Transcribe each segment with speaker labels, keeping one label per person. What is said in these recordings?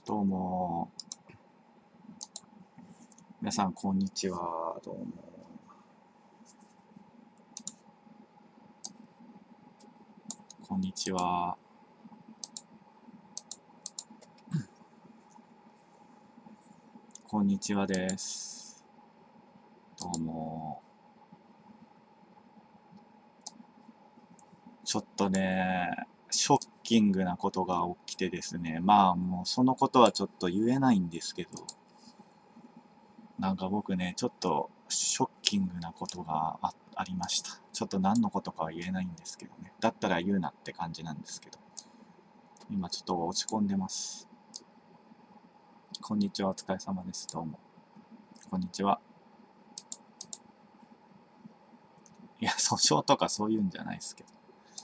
Speaker 1: どうも。皆さん、こんにちは。どうも。こんにちは。こんにちはです。どうも。ちょっとね、ショッキングなことが起きてですね。まあ、もうそのことはちょっと言えないんですけど、なんか僕ね、ちょっとショッキングなことがありました。ちょっと何のことかは言えないんですけどね。だったら言うなって感じなんですけど。今ちょっと落ち込んでます。こんにちは、お疲れ様です。どうも。こんにちは。いや、訴訟とかそういうんじゃないですけど。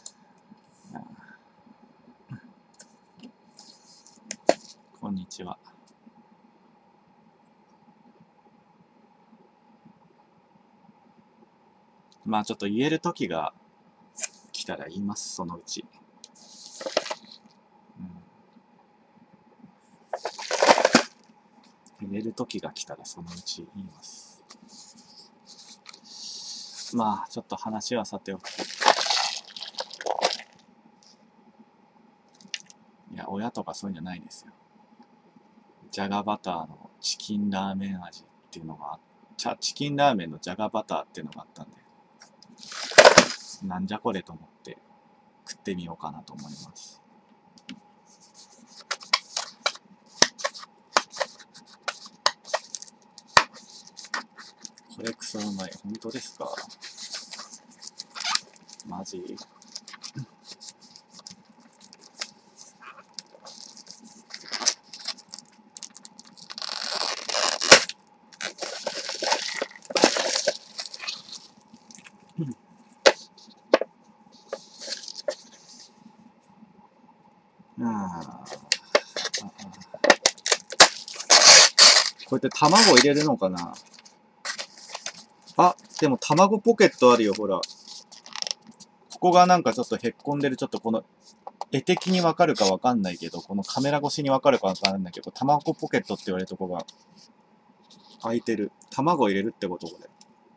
Speaker 1: こんにちは。まあちょっと言える時が来たら言います、そのうち。言える時が来たらそのうち言います。まあちょっと話はさておき。いや、親とかそういうんじゃないですよ。じゃがバターのチキンラーメン味っていうのがチキンラーメンのじゃがバターっていうのがあったんで、なんじゃこれと思って食ってみようかなと思います。これクソうまい。本当ですか？マジ？こうやって卵入れるのかなあ、でも卵ポケットあるよ、ほら。ここがなんかちょっとへっこんでる、ちょっとこの、絵的にわかるかわかんないけど、このカメラ越しにわかるかわかんないけど、卵ポケットって言われるとこが開いてる。卵入れるってことこれ。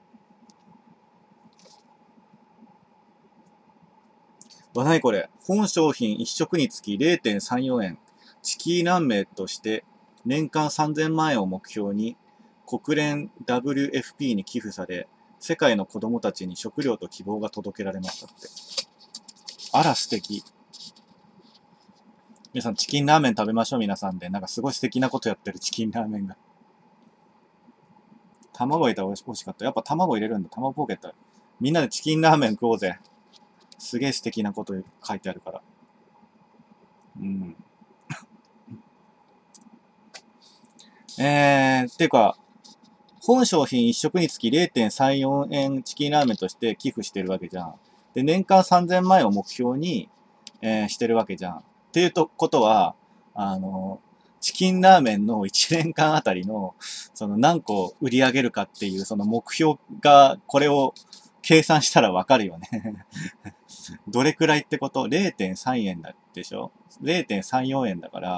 Speaker 1: なにこれ。本商品1食につき 0.34 円。チキンラーメンとして年間3000万円を目標に国連 WFP に寄付され、世界の子供たちに食料と希望が届けられましたって。あら素敵。皆さんチキンラーメン食べましょう皆さんで。なんかすごい素敵なことやってるチキンラーメンが。卵入れたら美味しかった。やっぱ卵入れるんだ。卵ポケット。みんなでチキンラーメン食おうぜ。すげえ素敵なこと書いてあるから。うん。っていうか、本商品1食につき 0.34 円チキンラーメンとして寄付してるわけじゃん。で、年間3000万円を目標に、してるわけじゃん。っていうことは、チキンラーメンの1年間あたりの、その何個売り上げるかっていう、その目標が、これを計算したらわかるよね。どれくらいってこと？ 0.3 円だでしょ？ 0.34 円だから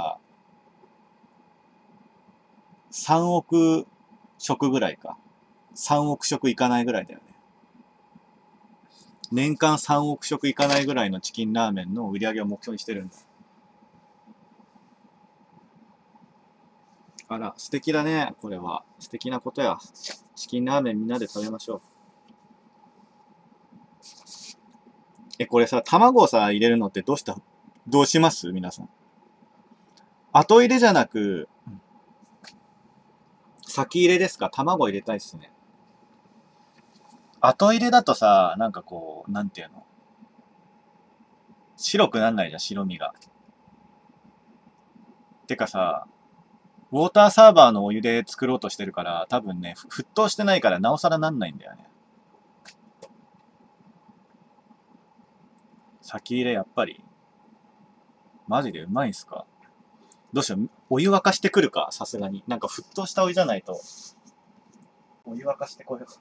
Speaker 1: 、3億食ぐらいか。3億食いかないぐらいだよね。年間3億食いかないぐらいのチキンラーメンの売り上げを目標にしてるんです。あら、素敵だね、これは。素敵なことや。チキンラーメンみんなで食べましょう。これさ、卵をさ、入れるのってどうします皆さん。後入れじゃなく、先入れですか？卵入れたいっすね。後入れだとさ、なんかこう、なんていうの？白くなんないじゃん、白身が。てかさ、ウォーターサーバーのお湯で作ろうとしてるから、多分ね、沸騰してないからなおさらなんないんだよね。先入れやっぱり。マジでうまいんすか？どうしよう。お湯沸かしてくるか、さすがに。なんか沸騰したお湯じゃないと。お湯沸かしてこよう。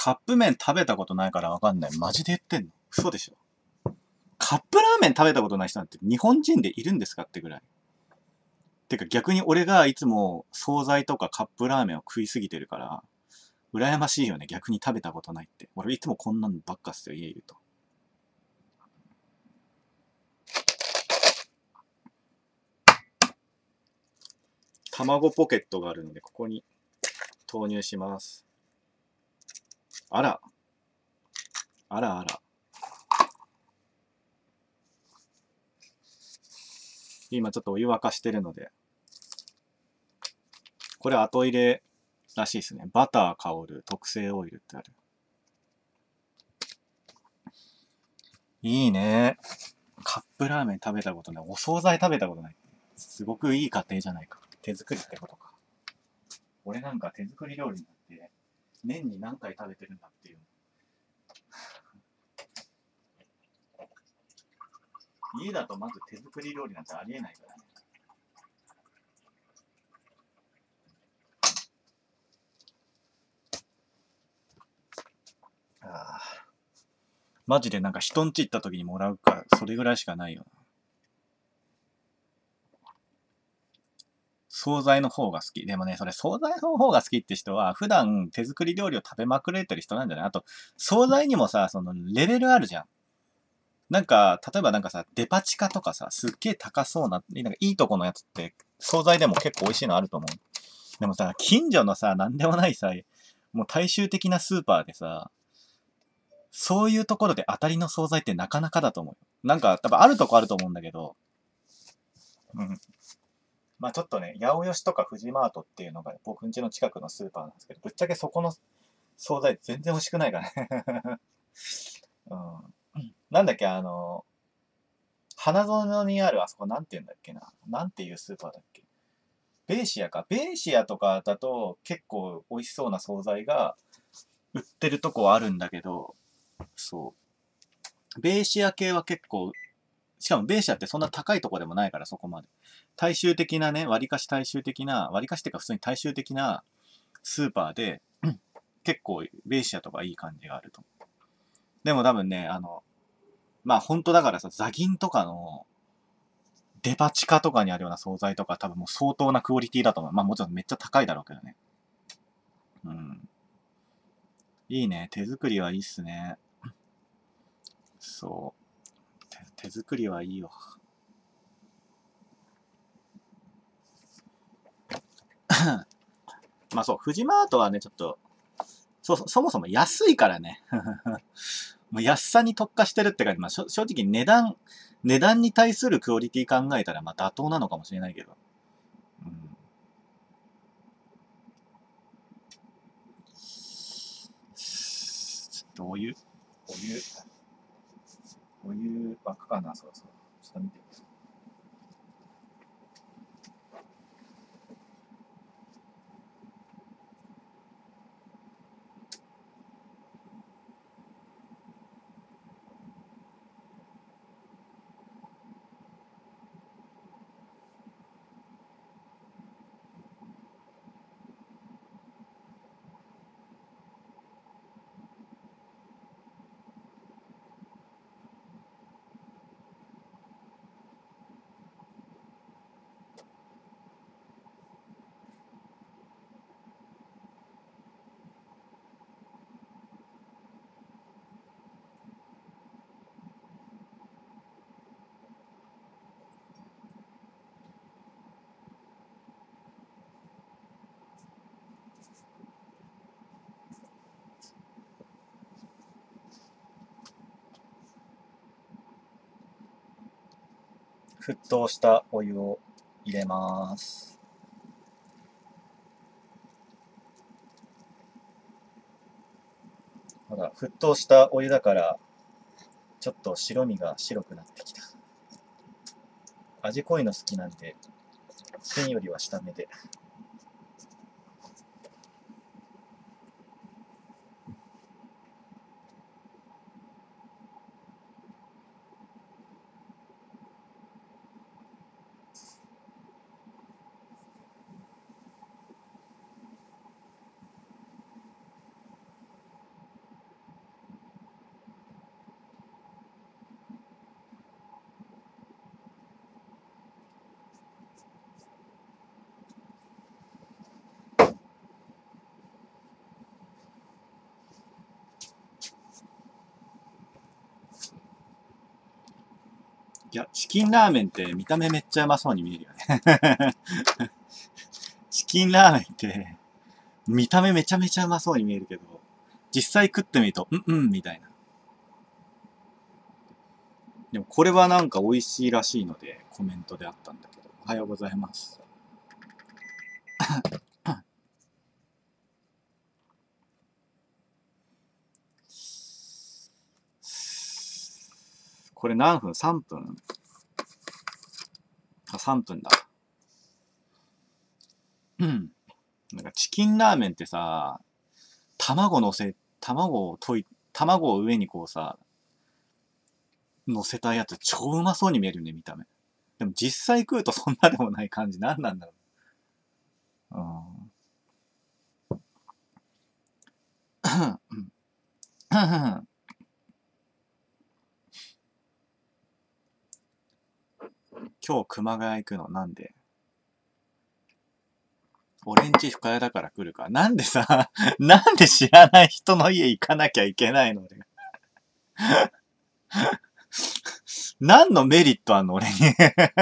Speaker 1: カップ麺食べたことないからわかんない。マジで言ってんの？嘘でしょ。カップラーメン食べたことない人なんて日本人でいるんですかってぐらい。てか逆に俺がいつも惣菜とかカップラーメンを食いすぎてるから、羨ましいよね。逆に食べたことないって。俺いつもこんなのばっかっすよ、家いると。卵ポケットがあるので、ここに投入します。あら。あらあら。今ちょっとお湯沸かしてるので。これ後入れらしいですね。バター香る特製オイルってある。いいね。カップラーメン食べたことない。お惣菜食べたことない。すごくいい家庭じゃないか。手作りってことか。俺なんか手作り料理になって、年に何回食べてるんだっていう。家だとまず手作り料理なんてありえないからね。ああ。マジでなんか人ん家行った時にもらうから、それぐらいしかないよな。惣菜の方が好き。でもね、それ惣菜の方が好きって人は、普段手作り料理を食べまくれてる人なんじゃない？あと、惣菜にもさ、そのレベルあるじゃん。なんか、例えばなんかさ、デパ地下とかさ、すっげえ高そうな、なんかいいとこのやつって、惣菜でも結構美味しいのあると思う。でもさ、近所のさ、なんでもないさ、もう大衆的なスーパーでさ、そういうところで当たりの惣菜ってなかなかだと思う。なんか、多分あるとこあると思うんだけど、うん。まあちょっとね、八百吉とかフジマートっていうのが僕ん家の近くのスーパーなんですけど、ぶっちゃけそこの惣菜全然美味しくないからね。うん。なんだっけ、花園にあるあそこなんて言うんだっけな。なんていうスーパーだっけ。ベーシアか。ベーシアとかだと結構美味しそうな惣菜が売ってるとこはあるんだけど、そう。ベーシア系は結構、しかもベーシアってそんな高いとこでもないからそこまで。大衆的なね、割かし大衆的な、割かしっていうか普通に大衆的なスーパーで、結構ベーシアとかいい感じがあると。でも多分ね、まあ本当だからさ、ザギンとかのデパ地下とかにあるような惣菜とか多分もう相当なクオリティだと思う。まあもちろんめっちゃ高いだろうけどね。うん。いいね。手作りはいいっすね。そう。手作りはいいよ。まあそう、フジマートはね、ちょっと、そもそも安いからね。もう安さに特化してるって感じ。まあ正直値段に対するクオリティ考えたらまあ妥当なのかもしれないけど。うん。ちょっとお湯沸くかな、そうそう。ちょっと見て。沸騰したお湯を入れます。ほら、沸騰したお湯だから、ちょっと白身が白くなってきた。味濃いの好きなんで、線よりは下目で。 いや、チキンラーメンって見た目めっちゃうまそうに見えるよね。チキンラーメンって、見た目めちゃめちゃうまそうに見えるけど、実際食ってみると、みたいな。でもこれはなんか美味しいらしいので、コメントであったんだけど。おはようございます。これ何分 ?3 分あ、3分だ。なんかチキンラーメンってさ、卵を上にこうさ、乗せたやつ超うまそうに見えるよね、見た目。でも実際食うとそんなでもない感じ。なんなんだろう。今日熊谷行くのなんで？俺んち深谷だから来るか。なんでさ、なんで知らない人の家行かなきゃいけないの俺が。何のメリットあんの俺に。い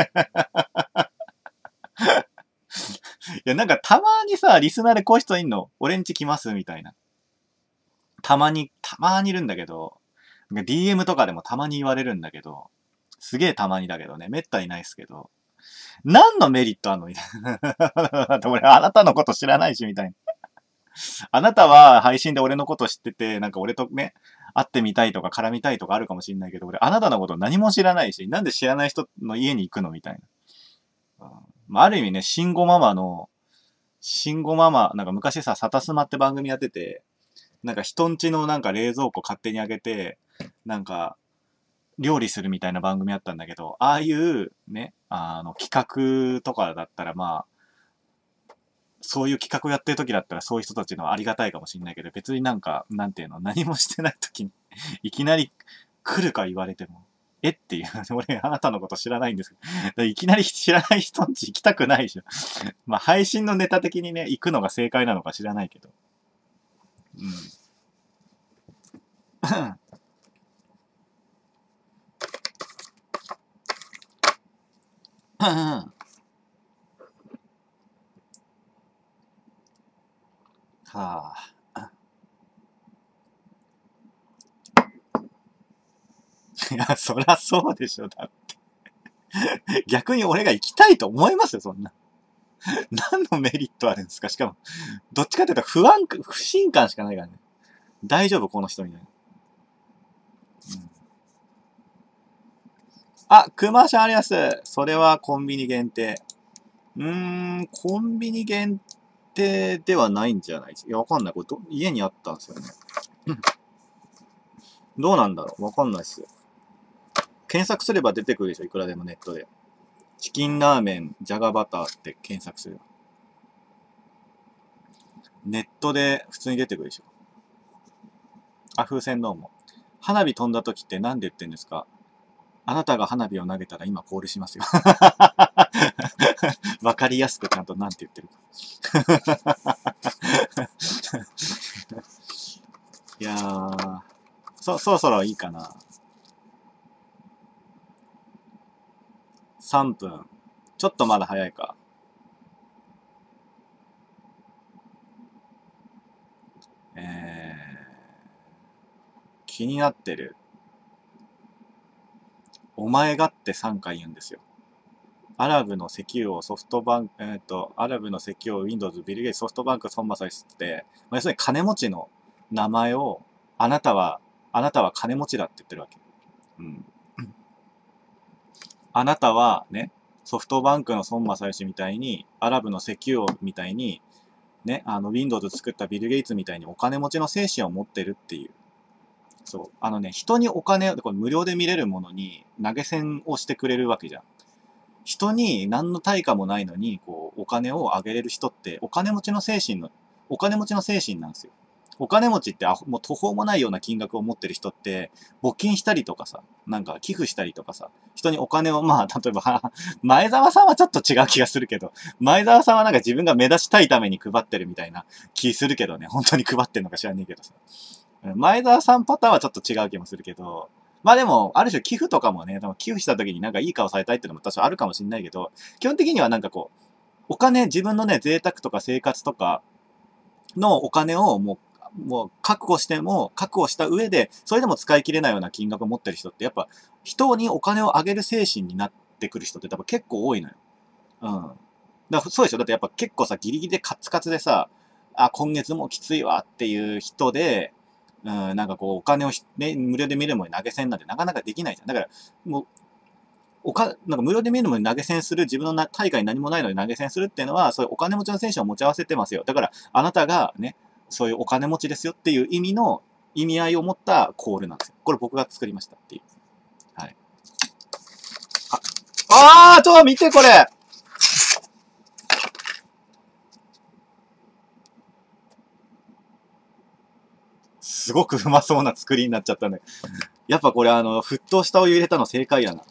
Speaker 1: や、なんかたまにさ、リスナーでこういう人いんの。俺んち来ますみたいな。たまにいるんだけど、DM とかでもたまに言われるんだけど、すげえたまにだけどね、めったにないっすけど、何のメリットあんのみたいな。だって俺あなたのこと知らないし、みたいな。あなたは配信で俺のこと知ってて、なんか俺とね、会ってみたいとか絡みたいとかあるかもしんないけど、俺あなたのこと何も知らないし、なんで知らない人の家に行くのみたいな。まあ、ある意味ね、慎吾ママ、なんか昔さ、サタスマって番組やってて、なんか人んちのなんか冷蔵庫勝手に開けて、なんか、料理するみたいな番組あったんだけど、ああいうね、企画とかだったらまあ、そういう企画やってる時だったらそういう人たちのありがたいかもしんないけど、別になんか、なんていうの、何もしてない時にいきなり来るか言われても、えっていう、俺あなたのこと知らないんですけど、いきなり知らない人んち行きたくないでしょ。まあ配信のネタ的にね、行くのが正解なのか知らないけど。うん。はあ。いや、そりゃそうでしょ、だって。逆に俺が行きたいと思いますよ、そんな。何のメリットあるんですか？しかも、どっちかっていうと不信感しかないからね。大丈夫この人みたいな。あ、クマシャンあります。それはコンビニ限定。コンビニ限定ではないんじゃない？いや、わかんない。これ家にあったんですよね。どうなんだろう？わかんないっす。検索すれば出てくるでしょ？いくらでもネットで。チキンラーメン、じゃがバターって検索すれば。ネットで普通に出てくるでしょ？あ、風船どうも。花火飛んだ時って何で言ってんですか？あなたが花火を投げたら今コールしますよ。わかりやすくちゃんと何て言ってるか。いやー、そろそろいいかな。3分。ちょっとまだ早いか。気になってる。お前がって3回言うんですよ。アラブの石油をソフトバンク、アラブの石油を Windows、ビル・ゲイツ、ソフトバンク、孫正義って、要するに金持ちの名前を、あなたは金持ちだって言ってるわけ。うん。あなたはね、ソフトバンクの孫正義みたいに、アラブの石油王みたいに、ね、Windows 作ったビル・ゲイツみたいにお金持ちの精神を持ってるっていう。そう。人にお金を、これ無料で見れるものに投げ銭をしてくれるわけじゃん。人に何の対価もないのに、こう、お金をあげれる人って、お金持ちの精神なんですよ。お金持ちってもう途方もないような金額を持ってる人って、募金したりとかさ、なんか寄付したりとかさ、人にお金を、まあ、例えば、前澤さんはちょっと違う気がするけど、前澤さんはなんか自分が目立ちたいために配ってるみたいな気するけどね、本当に配ってんのか知らねえけどさ。前澤さんパターンはちょっと違う気もするけど、 まあでも、ある種寄付とかもね、寄付した時になんかいい顔されたいっていうのも多少あるかもしれないけど、基本的にはなんかこう、お金、自分のね、贅沢とか生活とかのお金をもう確保しても、確保した上で、それでも使い切れないような金額を持ってる人って、やっぱ、人にお金をあげる精神になってくる人って多分結構多いのよ。うん。そうでしょ。だってやっぱ結構さ、ギリギリでカツカツでさ、あ、今月もうきついわっていう人で、うん、なんかこう、お金をね、無料で見るものに投げ銭なんてなかなかできないじゃん。だから、もう、なんか無料で見るものに投げ銭する、自分の大会に何もないのに投げ銭するっていうのは、そういうお金持ちの選手を持ち合わせてますよ。だから、あなたがね、そういうお金持ちですよっていう意味合いを持ったコールなんですよ。これ僕が作りましたっていう。はい。見てこれすごくうまそうな作りになっちゃったね。やっぱこれ沸騰したお湯入れたの正解やな。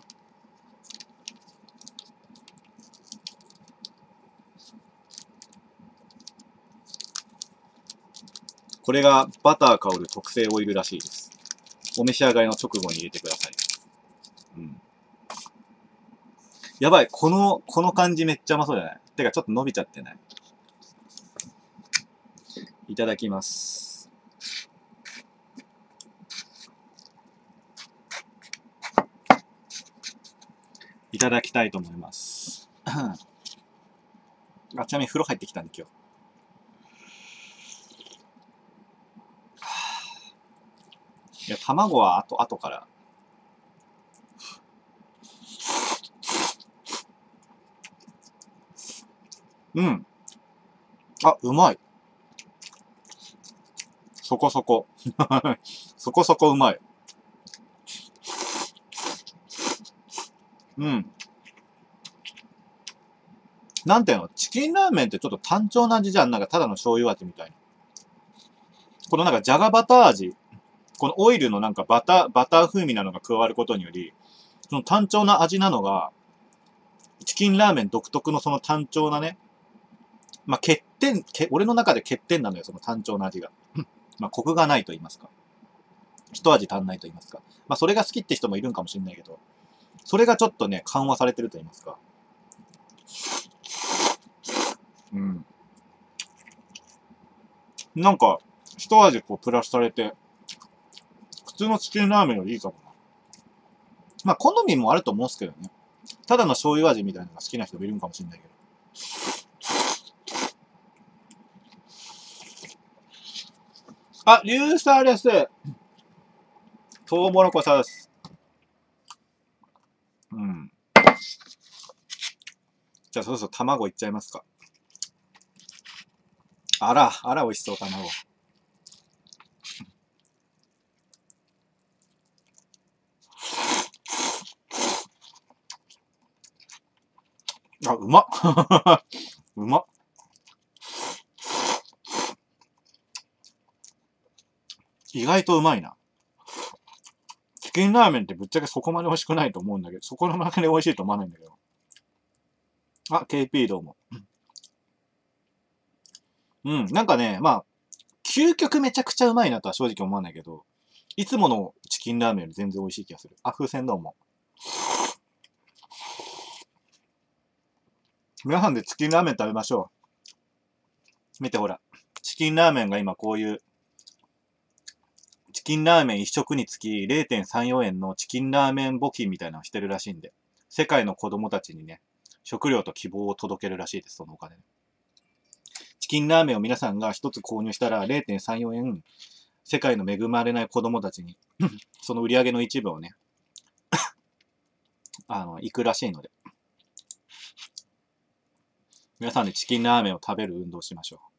Speaker 1: これがバター香る特製オイルらしいです。お召し上がりの直後に入れてください。うん。やばい、この感じめっちゃうまそうじゃない？てかちょっと伸びちゃってない。いただきます。いただきたいと思います。ちなみに風呂入ってきたんで今日。いや、卵は後から。うん。うまい。そこそこ。そこそこうまい。うん。なんていうの？チキンラーメンってちょっと単調な味じゃん。なんかただの醤油味みたいな。このなんかじゃがバター味。このオイルのなんかバター風味なのが加わることにより、その単調な味なのが、チキンラーメン独特のその単調なね、まあ、俺の中で欠点なのよ、その単調な味が。まあ、コクがないと言いますか。一味足んないと言いますか。まあ、それが好きって人もいるんかもしれないけど、それがちょっとね、緩和されてると言いますか。うん。なんか、一味こうプラスされて、普通のチキンラーメンよりいいかもな。まあ、好みもあると思うんですけどね。ただの醤油味みたいなのが好きな人もいるんかもしれないけど。リューサーです。トウモロコシです。うん。じゃあそろそろ卵いっちゃいますか。あら、美味しそう、卵。うまっ。うまっ。意外とうまいな。チキンラーメンってぶっちゃけそこまで美味しくないと思うんだけど、そこの中で美味しいと思わないんだけど。KP どうも。うん、なんかね、まあ、究極めちゃくちゃうまいなとは正直思わないけど、いつものチキンラーメンより全然美味しい気がする。風船どうも。皆さんでチキンラーメン食べましょう。見てほら。チキンラーメンが今こういう、チキンラーメン一食につき 0.34 円のチキンラーメン募金みたいなのをしてるらしいんで、世界の子供たちにね、食料と希望を届けるらしいです、そのお金。チキンラーメンを皆さんが一つ購入したら 0.34 円、世界の恵まれない子供たちに、その売り上げの一部をね、行くらしいので、皆さんでチキンラーメンを食べる運動をしましょ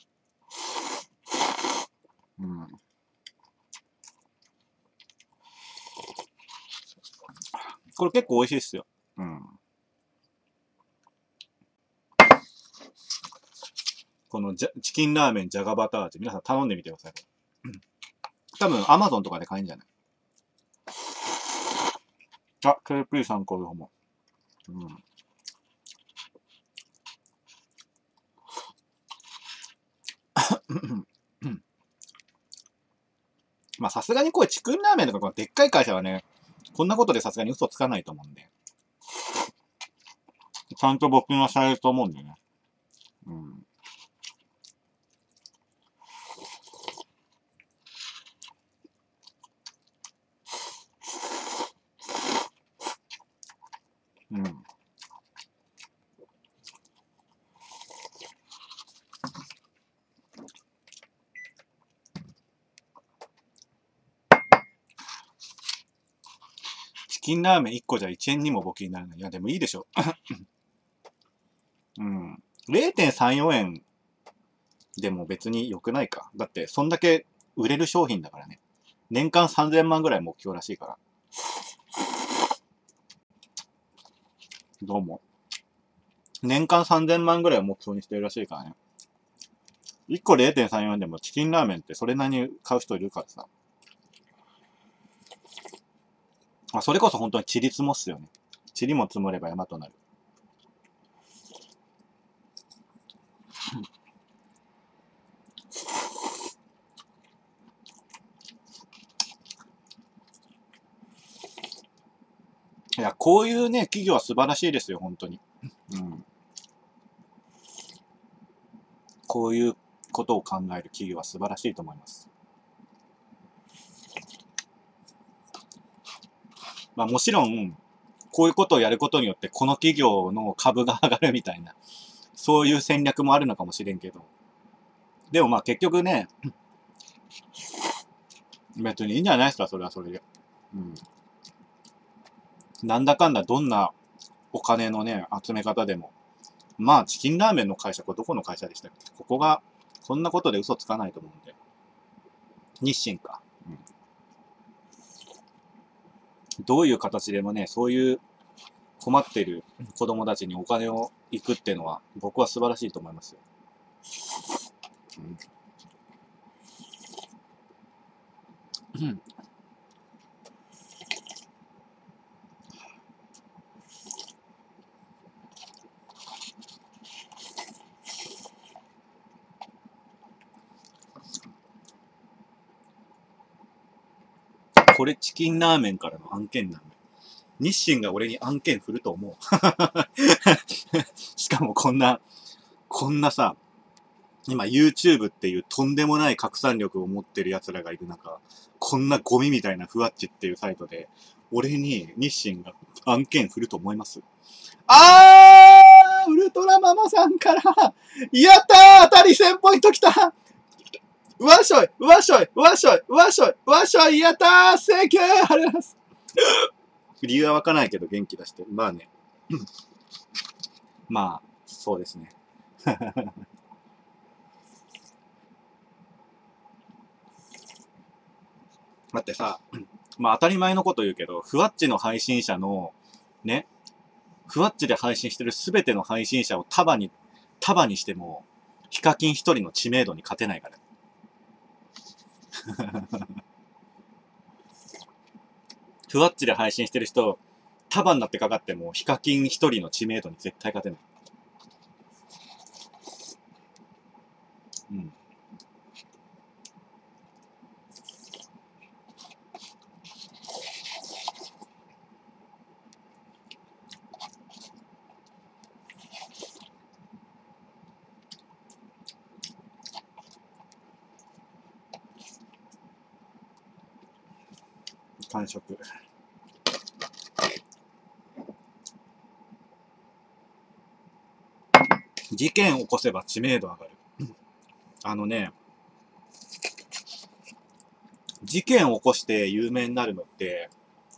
Speaker 1: う。うん。これ結構美味しいっすよ。うん。このチキンラーメンじゃがバター味、皆さん頼んでみてください。多分、アマゾンとかで買えんじゃない？KP さんこういう方も。うん。 まあさすがにこういうチキンラーメンとかこのでっかい会社はね、こんなことでさすがに嘘つかないと思うんで。ちゃんと僕がされると思うんでね。うん。うん。チキンラーメン1個じゃ1円にも募金にならない。いや、でもいいでしょ。うん。0.34 円でも別に良くないか。だって、そんだけ売れる商品だからね。年間3000万ぐらい目標らしいから。どうも。年間3000万ぐらいを目標にしてるらしいからね。1個 0.34 円でもチキンラーメンってそれなりに買う人いるからさ。あ、それこそ本当に塵積もっすよね。塵も積もれば山となる。いや、こういうね、企業は素晴らしいですよ、本当に。うん。こういうことを考える企業は素晴らしいと思います。まあもちろん、こういうことをやることによって、この企業の株が上がるみたいな、そういう戦略もあるのかもしれんけど。でもまあ結局ね、別にいいんじゃないですか、それはそれで。うん。なんだかんだどんなお金のね、集め方でも。まあ、チキンラーメンの会社、これどこの会社でしたっけ？ここが、こんなことで嘘つかないと思うんで。日清か。うん。どういう形でもね、そういう困ってる子供たちにお金を行くっていうのは、僕は素晴らしいと思いますよ。うん。これチキンラーメンからの案件なんだ。日清が俺に案件振ると思う。しかもこんなさ、今 YouTube っていうとんでもない拡散力を持ってる奴らがいる中、こんなゴミみたいなふわっちっていうサイトで、俺に日清が案件振ると思います？ウルトラママさんから、やったー当たり1000ポイントきたうわしょいうわしょいうわしょいうわしょいうわしょいやったーセンキューありがとうございます。理由はわからないけど元気出してる。まあね。まあ、そうですね。だってさ、まあ当たり前のこと言うけど、ふわっちの配信者の、ね、ふわっちで配信してるすべての配信者を束にしても、ヒカキン一人の知名度に勝てないから。ふわっちで配信してる人、束になってかかっても、ヒカキン一人の知名度に絶対勝てない。うん。完食。事件を起こせば知名度上がる。あのね、事件を起こして有名になるのって、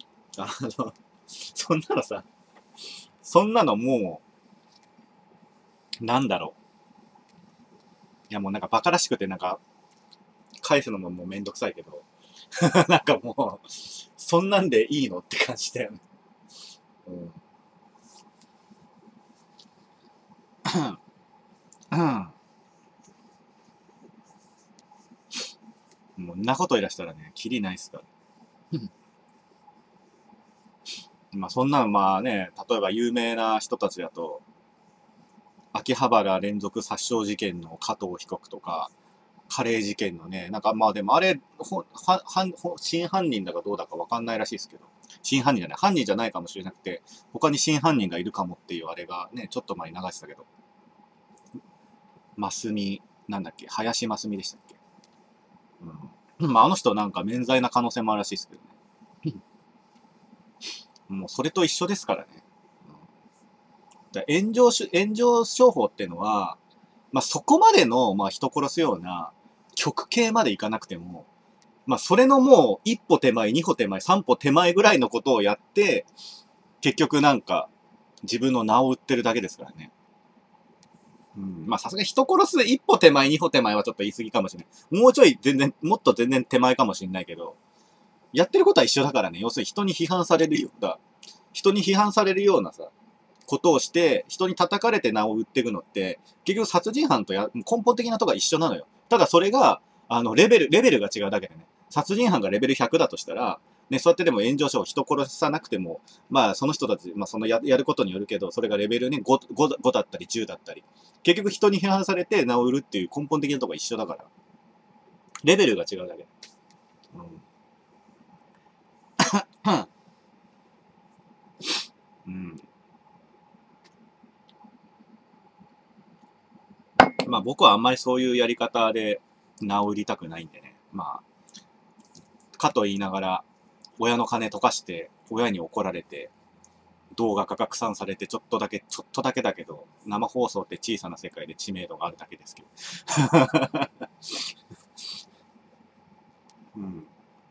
Speaker 1: そんなのさ、そんなのもう、なんだろう。いやもうなんかバカらしくてなんか、返すのももうめんどくさいけど、なんかもう、そんなんでいいのって感じだよね。うん。もうんなこと言い出したらね、キリないっすから。まあそんなのまあね、例えば有名な人たちだと、秋葉原連続殺傷事件の加藤被告とか、 カレー事件のね、なんかまあでもあれ、真犯人だかどうだかわかんないらしいですけど、真犯人じゃない、犯人じゃないかもしれなくて、他に真犯人がいるかもっていうあれがね、ちょっと前に流してたけど、ますみ、なんだっけ、林真澄でしたっけ。うん。まああの人なんか免罪な可能性もあるらしいですけどね。もうそれと一緒ですからね。炎上商法っていうのは、まあそこまでの、まあ人殺すような、極刑までいかなくても、まあそれのもう一歩手前、二歩手前、三歩手前ぐらいのことをやって、結局なんか自分の名を売ってるだけですからね。うん、まあさすがに人殺す一歩手前、二歩手前はちょっと言い過ぎかもしれない。もうちょい全然、もっと全然手前かもしれないけど、やってることは一緒だからね。要するに人に批判されるような、人に批判されるようなさ、ことをして、人に叩かれて名を売っていくのって、結局殺人犯と根本的なとこは一緒なのよ。ただそれが、レベルが違うだけでね。殺人犯がレベル100だとしたら、ね、そうやってでも炎上症を人殺さなくても、まあその人たち、まあそのやることによるけど、それがレベルね、5だったり10だったり、結局人に批判されて名を売るっていう根本的なとこは一緒だから。レベルが違うだけ。うん。うん。まあ僕はあんまりそういうやり方で名を売りたくないんでね。まあ、かと言いながら、親の金溶かして、親に怒られて、動画が拡散されて、ちょっとだけだけど、生放送って小さな世界で知名度があるだけですけど。うん。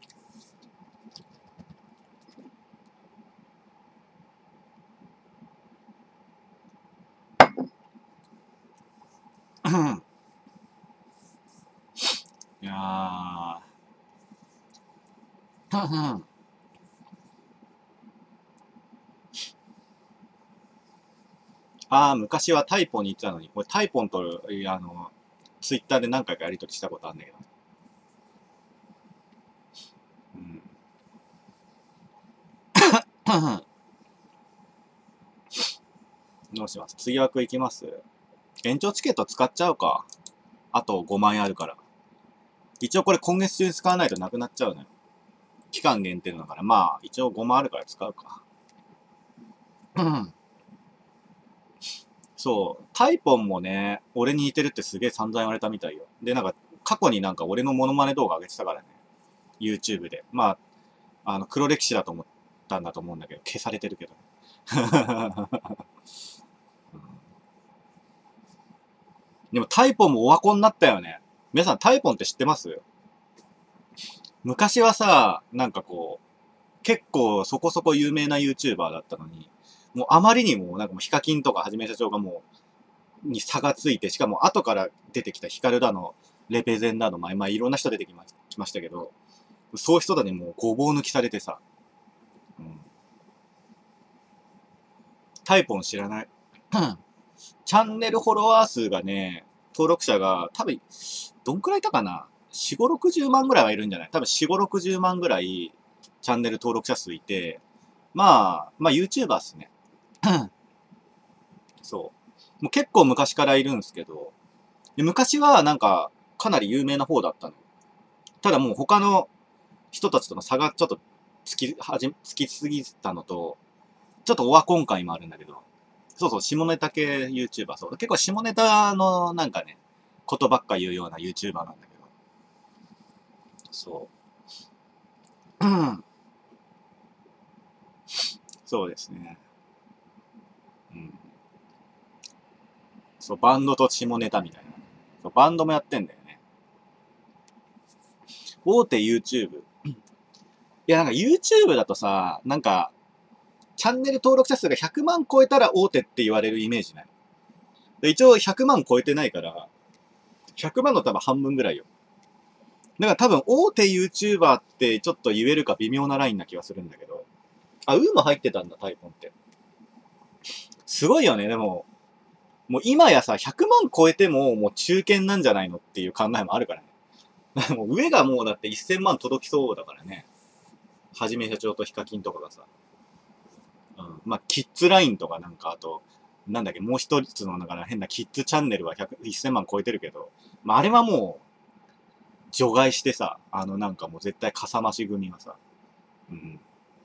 Speaker 1: いやー。ああ、昔はタイポンに行ってたのに、これタイポンと、ツイッターで何回かやりとりしたことあるんだけど。うん。どうします？次枠行きます？延長チケット使っちゃうか。あと5万円あるから。一応これ今月中に使わないとなくなっちゃうのよ。期間限定だから、まあ、一応5万あるから使うか。うん。そう。タイポンもね、俺に似てるってすげえ散々言われたみたいよ。で、なんか、過去になんか俺のモノマネ動画上げてたからね。YouTube で。まあ、黒歴史だと思ったんだと思うんだけど、消されてるけど。でもタイポンもオワコンになったよね。皆さんタイポンって知ってます？昔はさ、なんかこう、結構そこそこ有名な YouTuber だったのに、もうあまりにもなんかもうヒカキンとかはじめ社長がもう、に差がついて、しかも後から出てきたヒカルだの、レペゼンだの、まあいろんな人出てきましたけど、そういう人たちにもうごぼう抜きされてさ、うん、タイポン知らない。チャンネルフォロワー数がね、登録者が多分、どんくらいいたかな？ 4、5、60万ぐらいはいるんじゃない？多分4、5、60万ぐらいチャンネル登録者数いて、まあ YouTuber っすね。そう。もう結構昔からいるんですけど、で昔はなんかかなり有名な方だったの。ただもう他の人たちとの差がちょっとつきすぎたのと、ちょっとオワコン感もあるんだけど、そうそう、下ネタ系 YouTuber、そう。結構下ネタのなんかね、ことばっか言うような YouTuber なんだけど、そう。うん。そうですね。うん。そう、バンドと下ネタみたいな。そう、バンドもやってんだよね。大手 YouTube。いや、なんか YouTube だとさ、なんか、チャンネル登録者数が100万超えたら大手って言われるイメージない。で一応100万超えてないから、100万の多分半分ぐらいよ。だから多分大手 YouTuber ってちょっと言えるか微妙なラインな気がするんだけど。あ、ウーム入ってたんだ、タイポンって。すごいよね、でも。もう今やさ、100万超えてももう中堅なんじゃないのっていう考えもあるからね。もう上がもうだって1000万届きそうだからね。はじめ社長とヒカキンとかがさ。うん。まあ、キッズラインとかなんかあと、なんだっけ、もう一つのだから変なキッズチャンネルは1000万超えてるけど、まあ、あれはもう、 除外してさ、なんかもう絶対かさ増し組はさ、うん。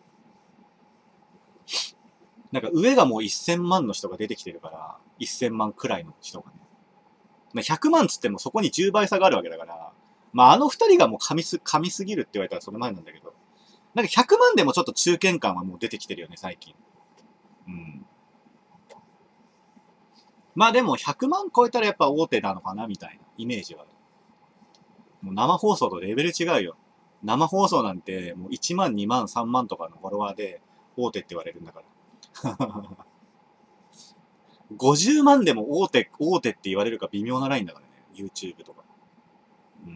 Speaker 1: なんか上がもう1000万の人が出てきてるから、1000万くらいの人がね。100万つってもそこに10倍差があるわけだから、まああの二人がもう噛みすぎるって言われたらその前なんだけど、なんか100万でもちょっと中堅感はもう出てきてるよね、最近。うん。まあでも100万超えたらやっぱ大手なのかなみたいなイメージはある。もう生放送とレベル違うよ。生放送なんてもう1万、2万、3万とかのフォロワーで大手って言われるんだから。50万でも大手って言われるか微妙なラインだからね。YouTube とか。うん。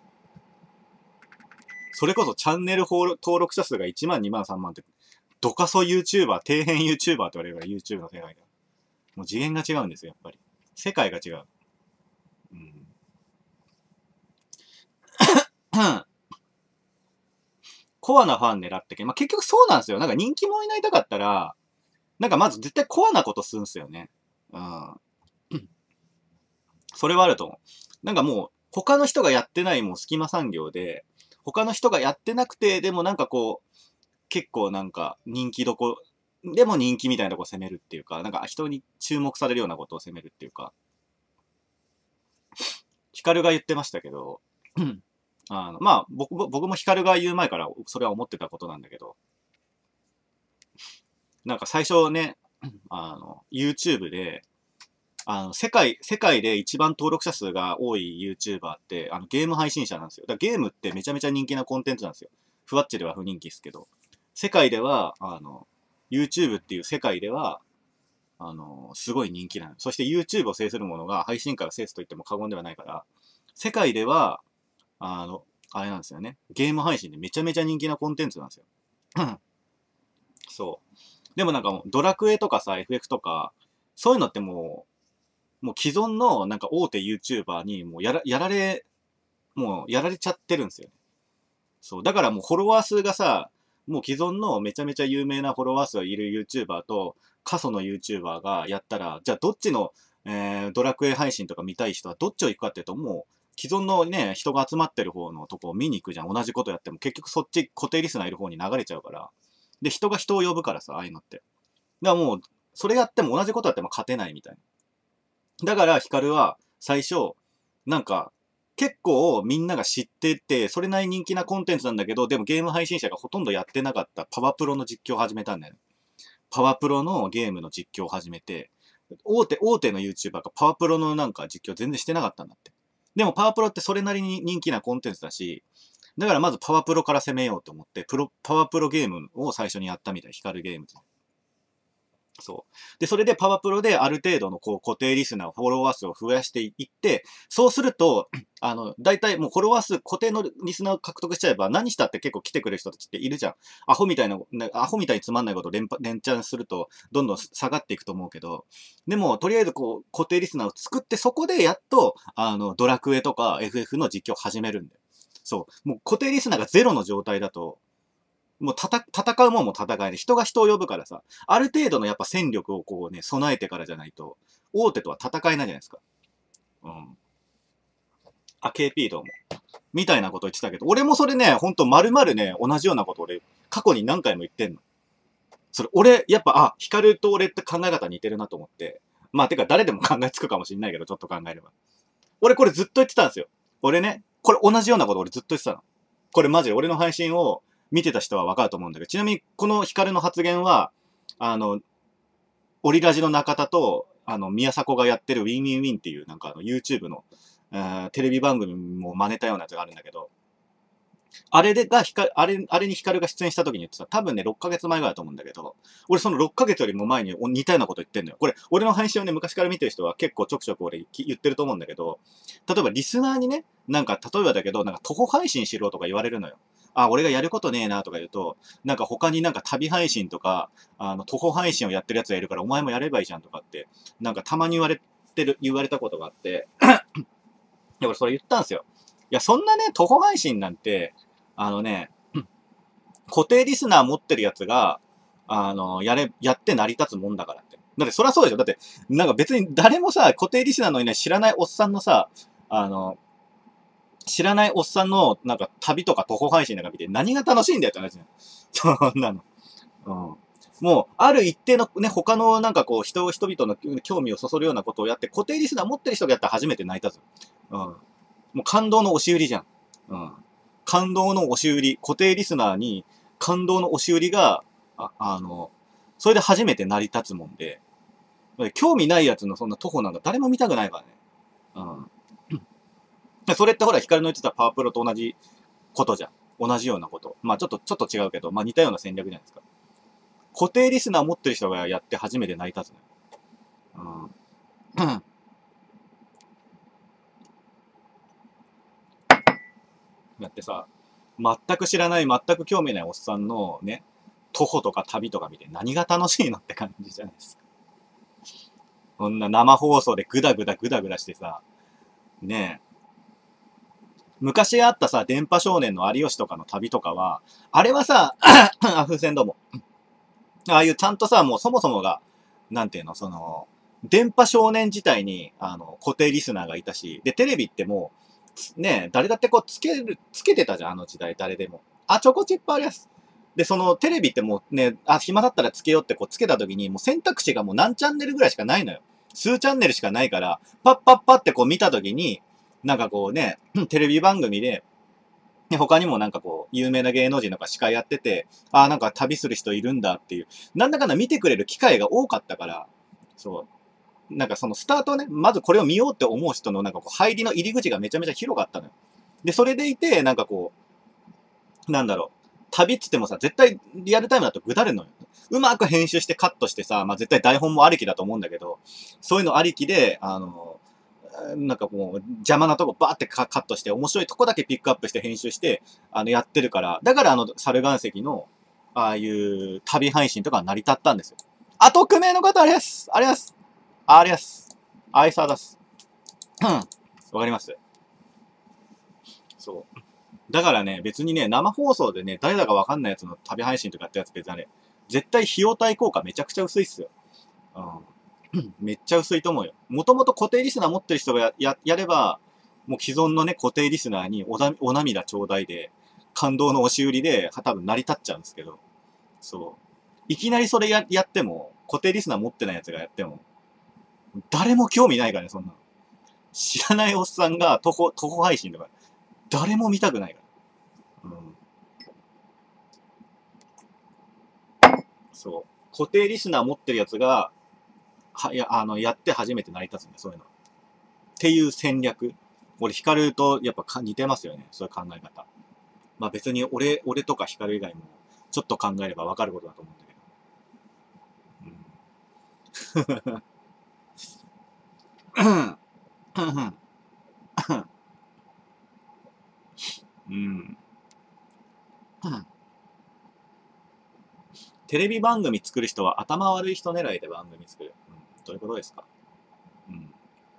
Speaker 1: それこそチャンネル登録者数が1万、2万、3万って、ドカソ YouTuber、底辺 YouTuber って言われるから YouTube の世界が。もう次元が違うんですよ、やっぱり。世界が違う。うん。コアなファン狙ってけ。まあ、結局そうなんですよ。なんか人気者になりたかったら、なんかまず絶対コアなことするんすよね。うん。それはあると思う。なんかもう、他の人がやってないもう隙間産業で、他の人がやってなくて、でもなんかこう、結構なんか人気どこ、でも人気みたいなとこ攻めるっていうか、なんか人に注目されるようなことを攻めるっていうか、ヒカルが言ってましたけど、まあ、僕もヒカルが言う前からそれは思ってたことなんだけど、なんか最初ね、YouTube で、世界で一番登録者数が多い YouTuber って、ゲーム配信者なんですよ。だからゲームってめちゃめちゃ人気なコンテンツなんですよ。ふわっちでは不人気ですけど。世界では、YouTube っていう世界では、すごい人気なの。そして YouTube を制するものが配信から制すと言っても過言ではないから、世界では、あれなんですよね。ゲーム配信でめちゃめちゃ人気なコンテンツなんですよ。そう。でもなんかもうドラクエとかさ、FF とか、そういうのってもう既存のなんか大手 YouTuber にもうもうやられちゃってるんですよね。そう。だからもうフォロワー数がさ、もう既存のめちゃめちゃ有名なフォロワー数がいる YouTuber と過疎の YouTuber がやったら、じゃあどっちの、ドラクエ配信とか見たい人はどっちを行くかっていうと、もう既存のね、人が集まってる方のとこを見に行くじゃん。同じことやっても結局そっち固定リスナーいる方に流れちゃうから。で、人が人を呼ぶからさ、ああいうのって。だからもう、それやっても同じことやっても勝てないみたいな。だから、ヒカルは最初、なんか、結構みんなが知ってて、それなりに人気なコンテンツなんだけど、でもゲーム配信者がほとんどやってなかったパワプロの実況を始めたんだよね。パワプロのゲームの実況を始めて、大手の YouTuber がパワプロのなんか実況全然してなかったんだって。でもパワプロってそれなりに人気なコンテンツだし、だからまずパワプロから攻めようと思って、パワプロゲームを最初にやったみたい。ヒカルゲームズ。そう。で、それでパワプロである程度のこう固定リスナー、フォロワー数を増やしていって、そうすると、大体もうフォロワー数、固定のリスナーを獲得しちゃえば、何したって結構来てくれる人たちっているじゃん。アホみたいにつまんないことを連チャンすると、どんどん下がっていくと思うけど、でも、とりあえずこう、固定リスナーを作って、そこでやっと、ドラクエとか FF の実況を始めるんだよ。そう。もう固定リスナーがゼロの状態だと、もう戦うもんも戦えない。人が人を呼ぶからさ、ある程度のやっぱ戦力をこうね、備えてからじゃないと、大手とは戦えないじゃないですか。うん。KP どうも。みたいなこと言ってたけど、俺もそれね、ほんと丸々ね、同じようなこと俺、過去に何回も言ってんの。それ、俺、やっぱ、ヒカルと俺って考え方似てるなと思って。まあ、てか誰でも考えつくかもしんないけど、ちょっと考えれば。俺これずっと言ってたんですよ。俺ね、これ同じようなこと俺ずっと言ってたの。これマジで俺の配信を見てた人はわかると思うんだけど、ちなみにこのヒカルの発言は、オリラジの中田と、宮迫がやってるウィンウィンウィンっていうなんかYouTube の、テレビ番組も真似たようなやつがあるんだけど、あれにヒカルが出演した時に言ってた、多分ね、6ヶ月前ぐらいだと思うんだけど、俺その6ヶ月よりも前に似たようなこと言ってんのよ。これ、俺の配信をね、昔から見てる人は結構ちょくちょく俺言ってると思うんだけど、例えばリスナーにね、なんか例えばだけど、なんか徒歩配信しろとか言われるのよ。俺がやることねえなとか言うと、なんか他になんか旅配信とか、徒歩配信をやってるやつがいるからお前もやればいいじゃんとかって、なんかたまに言われたことがあって、いや、俺それ言ったんですよ。いや、そんなね、徒歩配信なんて、あのね、固定リスナー持ってるやつが、やって成り立つもんだからって。だってそりゃそうでしょ。だって、なんか別に誰もさ、固定リスナーのいない知らないおっさんのさ、 知らないおっさんの、なんか旅とか徒歩配信なんか見て何が楽しいんだよって話じゃん。そんなの。うん。もう、ある一定のね、他のなんかこう、人々の興味をそそるようなことをやって、固定リスナー持ってる人がやったら初めて泣いたぞ。うん。もう感動の押し売りじゃん。うん。感動の押し売り、固定リスナーに感動の押し売りが、それで初めて成り立つもんで、興味ないやつのそんな徒歩なんか誰も見たくないからね。うん。それってほら、ヒカルの言ってたパワープロと同じことじゃん。同じようなこと。まあちょっと違うけど、まあ似たような戦略じゃないですか。固定リスナー持ってる人がやって初めて成り立つのよ。うん。だってさ、全く知らない、全く興味ないおっさんのね、徒歩とか旅とか見て何が楽しいのって感じじゃないですか。こんな生放送でグダグダしてさ、ねえ。昔あったさ、電波少年の有吉とかの旅とかは、あれはさ、風船どうも。ああいうちゃんとさ、もうそもそもが、なんていうの、電波少年自体に、固定リスナーがいたし、で、テレビってもう、ね、誰だってこう、つけてたじゃん、あの時代、誰でも。あ、チョコチップあります。で、テレビってもうね、暇だったらつけようってこう、つけた時に、もう選択肢がもう何チャンネルぐらいしかないのよ。数チャンネルしかないから、パッパッパってこう見た時に、なんかこうね、テレビ番組で、他にもなんかこう、有名な芸能人とか司会やってて、なんか旅する人いるんだっていう、なんだかんだ見てくれる機会が多かったから、そう。なんかそのスタートね、まずこれを見ようって思う人のなんかこう、入りの入り口がめちゃめちゃ広かったのよ。で、それでいて、なんかこう、なんだろう。旅っつってもさ、絶対リアルタイムだとぐだるのよ。うまく編集してカットしてさ、まあ絶対台本もありきだと思うんだけど、そういうのありきで、なんかもう邪魔なとこバーってカットして面白いとこだけピックアップして編集して、やってるから、だから猿岩石の、ああいう旅配信とかは成り立ったんですよ。あ、匿名の方あります。あります。あります。アイサーだす。うん。わかります。そう。だからね、別にね、生放送でね、誰だかわかんないやつの旅配信とかやったやつ別にあれ、絶対費用対効果めちゃくちゃ薄いっすよ。うん。めっちゃ薄いと思うよ。もともと固定リスナー持ってる人がやれば、もう既存のね、固定リスナーにお涙ちょうだいで、感動の押し売りで、多分成り立っちゃうんですけど、そう。いきなりそれやっても、固定リスナー持ってないやつがやっても、誰も興味ないからね、そんなの。知らないおっさんが徒歩配信とか、誰も見たくないから。うん。そう。固定リスナー持ってるやつが、やって初めて成り立つんだよ、そういうの。っていう戦略。俺、ヒカルとやっぱ似てますよね、そういう考え方。まあ別に俺とかヒカル以外も、ちょっと考えればわかることだと思うんだけど。うん。テレビ番組作る人は頭悪い人狙いで番組作る。うん、どういうことですか？うん。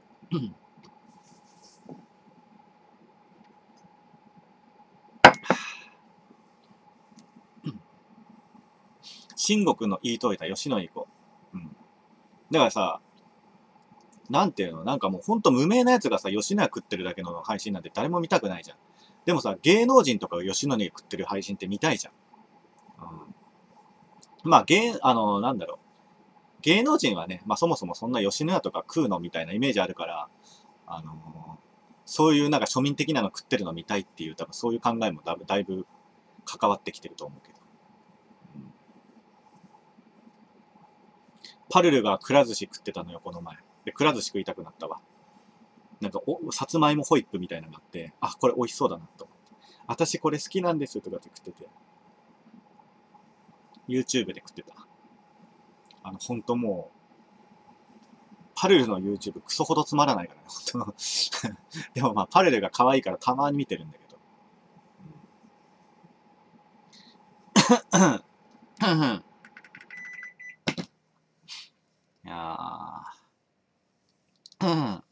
Speaker 1: 秦国の言いといた吉野以降。うん。だからさ、なんていうの、なんかもうほんと無名なやつがさ、吉野家食ってるだけの配信なんて誰も見たくないじゃん。でもさ、芸能人とかが吉野家食ってる配信って見たいじゃん。うん、まあ、なんだろう。芸能人はね、まあそもそもそんな吉野家とか食うのみたいなイメージあるから、あのそういうなんか庶民的なの食ってるの見たいっていう、多分そういう考えもだいぶ関わってきてると思うけど。うん、パルルがくら寿司食ってたのよ、この前。で、くら寿司食いたくなったわ。なんかさつまいもホイップみたいなのがあって、あ、これ美味しそうだなと思って。私これ好きなんですとかって食ってて。YouTube で食ってた。ほんともう、パルルの YouTube クソほどつまらないからね、本当でもまあ、パルルが可愛いからたまに見てるんだけど。いやー。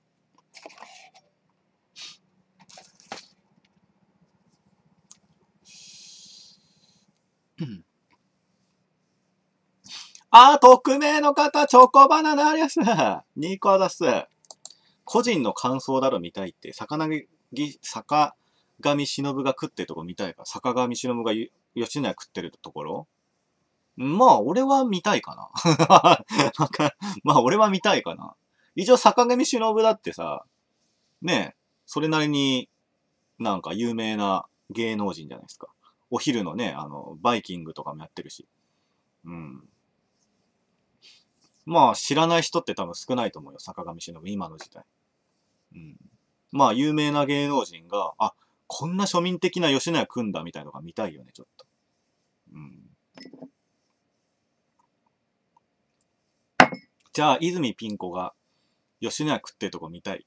Speaker 1: 匿名の方、チョコバナナあります。ニコダス。個人の感想だろ見たいって、魚坂上忍が食ってるとこ見たいか。坂上忍が吉野家食ってるところまあ、俺は見たいかな。まあ、俺は見たいかな。一応、坂上忍だってさ、ねえ、それなりになんか有名な芸能人じゃないですか。お昼のね、バイキングとかもやってるし。うん。まあ、知らない人って多分少ないと思うよ、坂上忍、今の時代。うん。まあ、有名な芸能人が、あ、こんな庶民的な吉野家組んだみたいなのが見たいよね、ちょっと。うん。じゃあ、泉ピン子が吉野家食ってるとこ見たい。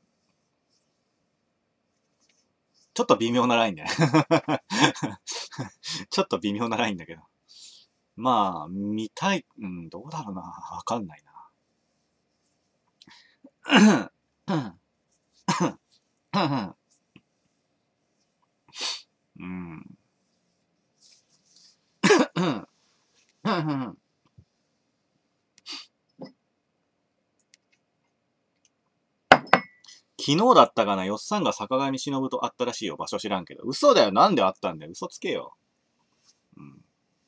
Speaker 1: ちょっと微妙なラインだね。ちょっと微妙なラインだけど。まあ、見たい。うん、どうだろうな。わかんないな。うん。昨日だったかな、よっさんが坂上忍と会ったらしいよ。場所知らんけど。嘘だよ。なんで会ったんだよ。嘘つけよ。うん。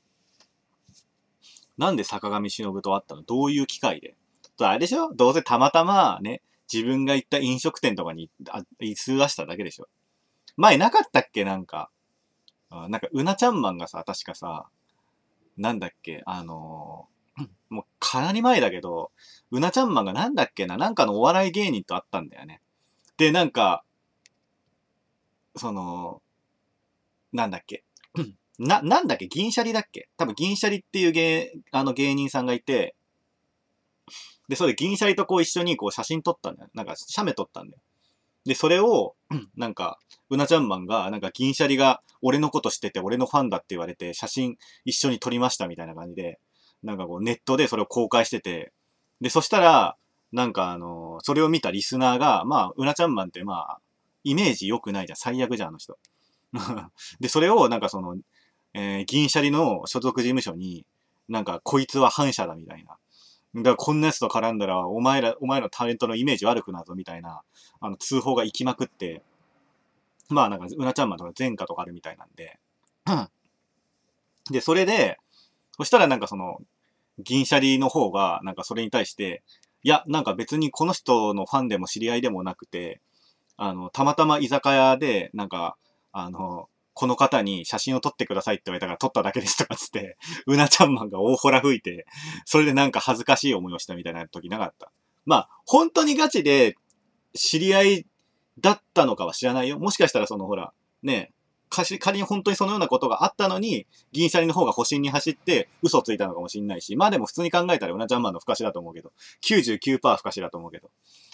Speaker 1: なんで坂上忍と会ったの？どういう機会で？あれでしょ？どうせたまたまね、自分が行った飲食店とかに居座しただけでしょ。前なかったっけなんか。なんか、うなちゃんマンがさ、確かさ、なんだっけ、もうかなり前だけど、うなちゃんマンがなんだっけな、なんかのお笑い芸人と会ったんだよね。で、なんか、その、なんだっけ。なんだっけ銀シャリだっけ多分銀シャリっていう芸人さんがいて、で、それで銀シャリとこう一緒にこう写真撮ったんだよ。なんか、写メ撮ったんだよ。で、それを、なんか、うなちゃんマンが、なんか銀シャリが俺のこと知ってて俺のファンだって言われて写真一緒に撮りましたみたいな感じで、なんかこうネットでそれを公開してて、で、そしたら、なんかそれを見たリスナーが、まあ、うなちゃんマンってまあ、イメージ良くないじゃん。最悪じゃん、あの人。で、それをなんかその、銀シャリの所属事務所に、なんかこいつは反社だみたいな。だからこんな奴と絡んだら、お前のタレントのイメージ悪くなるぞみたいな、通報が行きまくって、まあなんか、うなちゃんマンとか前科とかあるみたいなんで、で、それで、そしたらなんかその、銀シャリの方が、なんかそれに対して、いや、なんか別にこの人のファンでも知り合いでもなくて、たまたま居酒屋で、なんか、この方に写真を撮ってくださいって言われたから撮っただけですとかつって、うなちゃんマンが大ほら吹いて、それでなんか恥ずかしい思いをしたみたいな時なかった。まあ、本当にガチで知り合いだったのかは知らないよ。もしかしたらそのほら、ね、仮に本当にそのようなことがあったのに、銀シャリの方が保身に走って嘘をついたのかもしれないし、まあでも普通に考えたらうなちゃんマンの不可視だと思うけど、99%不可視だと思うけど。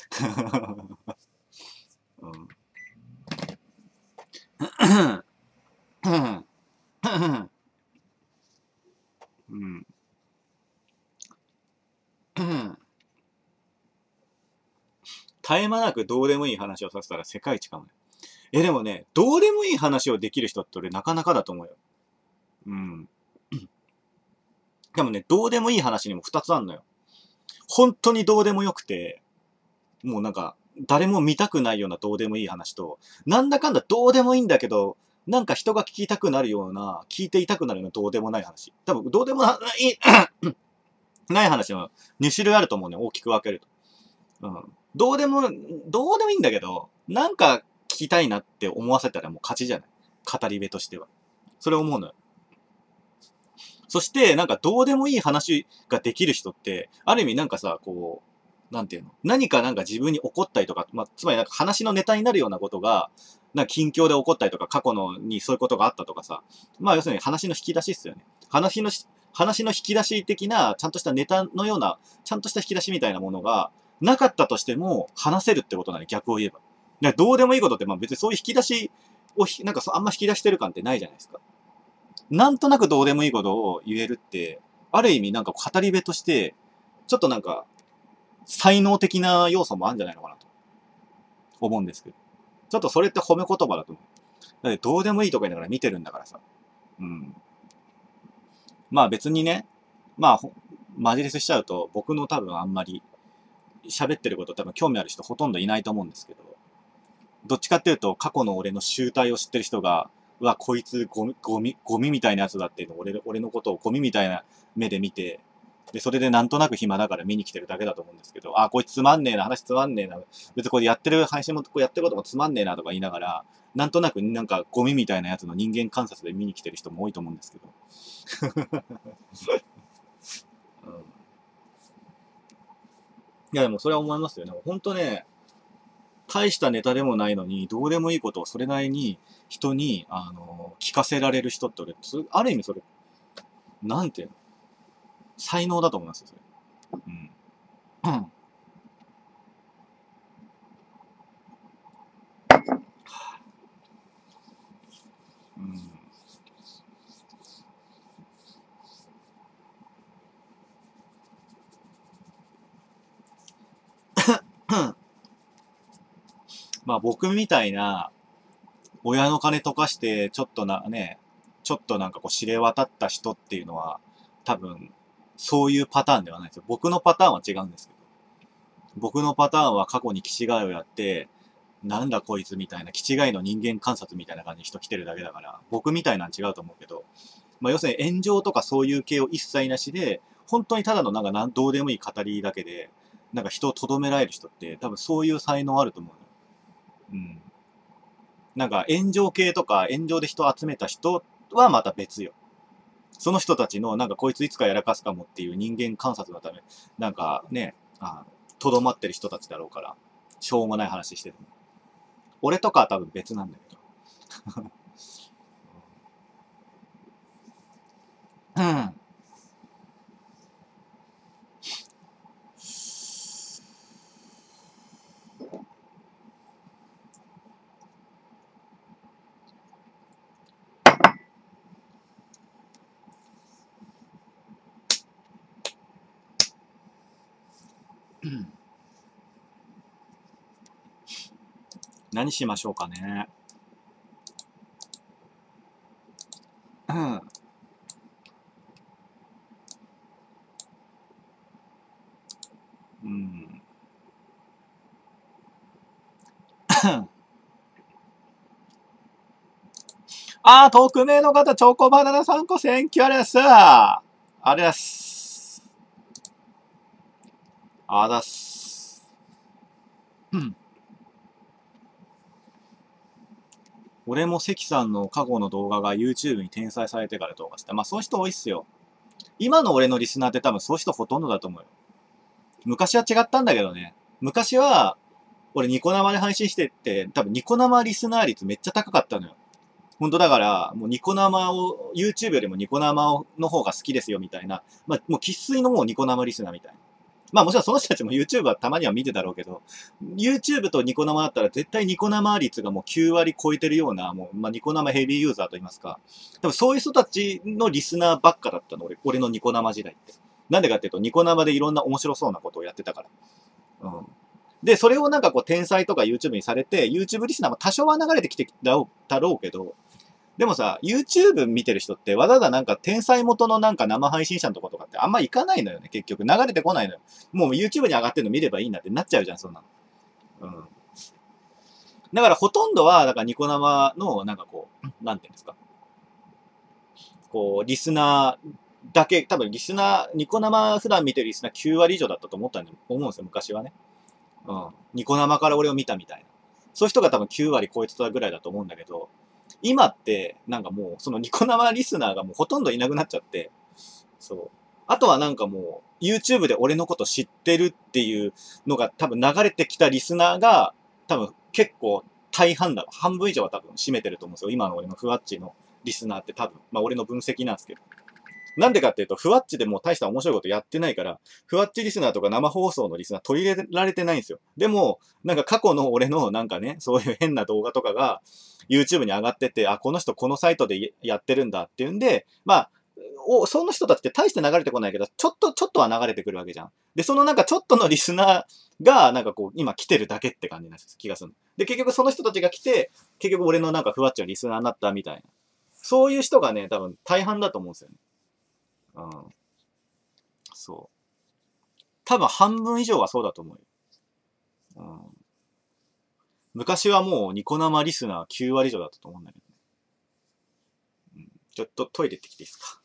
Speaker 1: うん。うん。絶え間なくどうでもいい話をさせたら世界一かもね。でもね、どうでもいい話をできる人って俺なかなかだと思うよ。うん。でもね、どうでもいい話にも二つあんのよ。本当にどうでもよくて、もうなんか、誰も見たくないようなどうでもいい話と、なんだかんだどうでもいいんだけど、なんか人が聞きたくなるような、聞いていたくなるようなどうでもない話。多分、どうでもない話の2種類あると思うね。大きく分けると。うん。どうでもいいんだけど、なんか聞きたいなって思わせたらもう勝ちじゃない。語り部としては。それ思うのよ。そして、なんかどうでもいい話ができる人って、ある意味なんかさ、こう、なんていうの何かなんか自分に起こったりとか、まあ、つまりなんか話のネタになるようなことが、なんか近況で起こったりとか、過去のにそういうことがあったとかさ、まあ要するに話の引き出しっすよね。話の引き出し的な、ちゃんとしたネタのような、ちゃんとした引き出しみたいなものが、なかったとしても、話せるってことなの、逆を言えば。どうでもいいことって、まあ別にそういう引き出しをなんかあんま引き出してる感ってないじゃないですか。なんとなくどうでもいいことを言えるって、ある意味なんか語り部として、ちょっとなんか、才能的な要素もあるんじゃないのかなと思うんですけど。ちょっとそれって褒め言葉だと思う。だってどうでもいいとか言いながら見てるんだからさ。うん。まあ別にね、まあ、マジレスしちゃうと僕の多分あんまり喋ってること多分興味ある人ほとんどいないと思うんですけど、 どっちかっていうと、過去の俺の集体を知ってる人が、うわ、こいつゴミみたいなやつだっていうのを俺のことをゴミみたいな目で見て、で、それでなんとなく暇だから見に来てるだけだと思うんですけど、あ、こいつつまんねえな、話つまんねえな、別にこれやってる配信もこうやってることもつまんねえなとか言いながら、なんとなくなんかゴミみたいなやつの人間観察で見に来てる人も多いと思うんですけど。うん、いやでもそれは思いますよね。ほんとね、大したネタでもないのに、どうでもいいことをそれなりに人に、聞かせられる人って俺、ある意味それ、なんていうの、才能だと思いますよ、それ。うん。うん。まあ僕みたいな、親の金溶かして、ちょっとちょっとなんかこう知れ渡った人っていうのは、多分、そういうパターンではないですよ。僕のパターンは違うんですけど。僕のパターンは過去に気違いをやって、なんだこいつみたいな、気違いの人間観察みたいな感じに人来てるだけだから、僕みたいなん違うと思うけど、まあ要するに炎上とかそういう系を一切なしで、本当にただのどうでもいい語りだけで、なんか人を留められる人って多分そういう才能あると思うの。うん。なんか炎上系とか炎上で人を集めた人はまた別よ。その人たちのなんかこいついつかやらかすかもっていう人間観察のため、なんかね、とどまってる人たちだろうから、しょうもない話してる。俺とかは多分別なんだけど。うん。何しましょうかね。うん。うん。匿名の方、チョコバナナ3個センキュアです。あれです。あだす。うん。俺も関さんの過去の動画が YouTube に転載されてから動画した。まあそういう人多いっすよ。今の俺のリスナーって多分そういう人ほとんどだと思うよ。昔は違ったんだけどね。昔は、俺ニコ生で配信してって、多分ニコ生リスナー率めっちゃ高かったのよ。本当だから、もうニコ生を、YouTube よりもニコ生の方が好きですよみたいな。まあもう喫水のもうニコ生リスナーみたいな。まあもちろんその人たちも YouTube はたまには見てたろうけど、YouTube とニコ生だったら絶対ニコ生率がもう9割超えてるような、もう、まあニコ生ヘビーユーザーと言いますか。多分そういう人たちのリスナーばっかだったの、俺のニコ生時代って。なんでかっていうと、ニコ生でいろんな面白そうなことをやってたから。うん。で、それをなんかこう、転載とか YouTube にされて、YouTube リスナーも多少は流れてきてたろうけど、でもさ、YouTube 見てる人ってわざわざなんか天才元のなんか生配信者のとことかってあんま行かないのよね、結局。流れてこないのよ。もう YouTube に上がってるの見ればいいんだってなっちゃうじゃん、そんなの。うん。だからほとんどは、だからニコ生の、なんかこう、なんていうんですか。こう、リスナーだけ、多分リスナー、ニコ生普段見てるリスナー9割以上だったと思うんですよ、昔はね。うん。ニコ生から俺を見たみたいな。そういう人が多分9割超えてたぐらいだと思うんだけど、今って、なんかもう、そのニコ生リスナーがもうほとんどいなくなっちゃって、そう。あとはなんかもう、YouTube で俺のこと知ってるっていうのが多分流れてきたリスナーが、多分結構大半だ。半分以上は多分占めてると思うんですよ。今の俺のふわっちのリスナーって多分。まあ俺の分析なんですけど。なんでかっていうと、ふわっちでもう大した面白いことやってないから、ふわっちリスナーとか生放送のリスナー取り入れられてないんですよ。でも、なんか過去の俺のなんかね、そういう変な動画とかが YouTube に上がってて、あ、この人このサイトでやってるんだっていうんで、まあ、その人たちって大して流れてこないけど、ちょっとは流れてくるわけじゃん。で、そのなんかちょっとのリスナーが、なんかこう、今来てるだけって感じな気がする。で、結局その人たちが来て、結局俺のなんかふわっちのリスナーになったみたいな。そういう人がね、多分大半だと思うんですよね。うん。そう。多分半分以上はそうだと思うよ。うん。 昔はもうニコ生リスナー9割以上だったと思うんだけどね。ちょっとトイレ行ってきていいですか？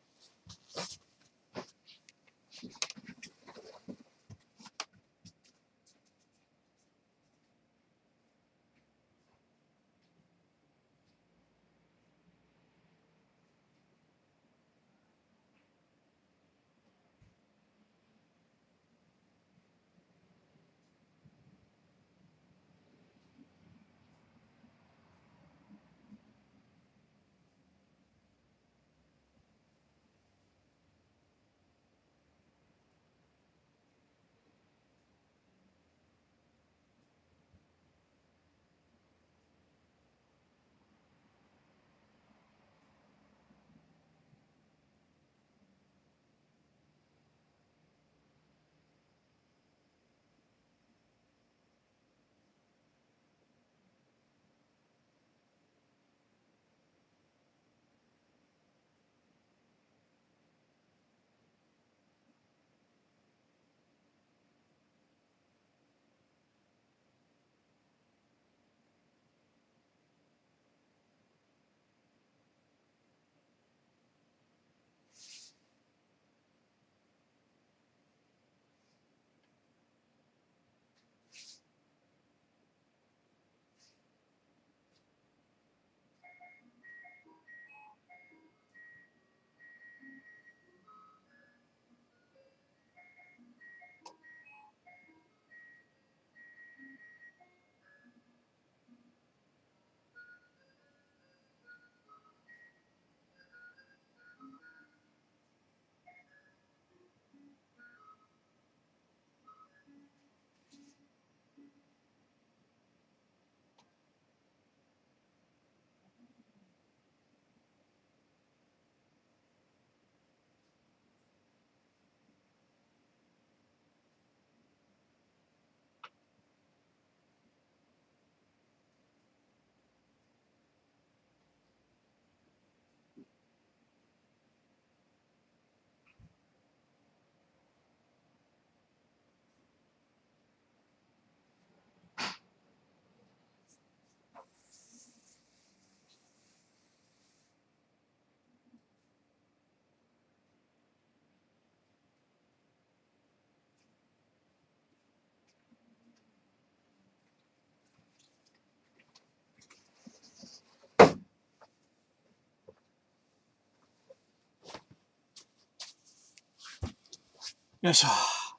Speaker 1: よいしょ。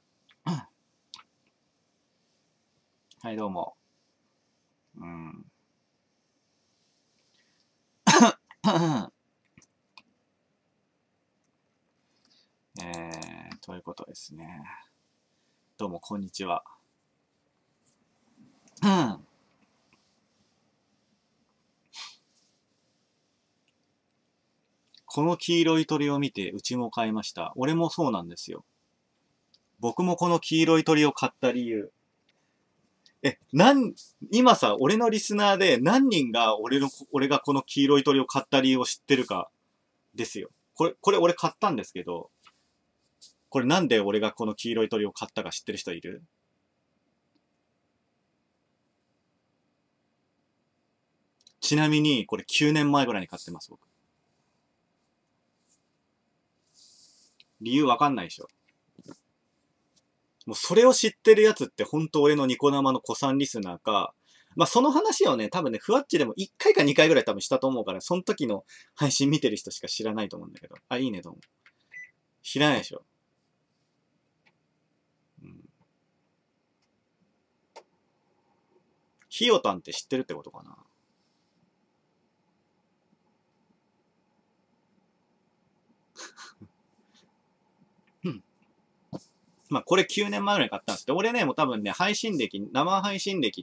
Speaker 1: はい、どうも。ということですね。どうも、こんにちは。この黄色い鳥を見て、うちも買いました。俺もそうなんですよ。僕もこの黄色い鳥を買った理由。今さ、俺のリスナーで何人が俺がこの黄色い鳥を買った理由を知ってるかですよ。これ俺買ったんですけど、これなんで俺がこの黄色い鳥を買ったか知ってる人いる？ちなみに、これ9年前ぐらいに買ってます、僕。理由わかんないでしょ。もうそれを知ってるやつって本当俺のニコ生の古参リスナーか、まあその話をね、多分ね、ふわっちでも1回か2回ぐらい多分したと思うから、その時の配信見てる人しか知らないと思うんだけど。あ、いいね、どうも。知らないでしょ。うん。ひよたんって知ってるってことかな。うん。まあこれ9年前ぐらいに買ったんですけど、俺ね、もう多分ね、生配信歴って、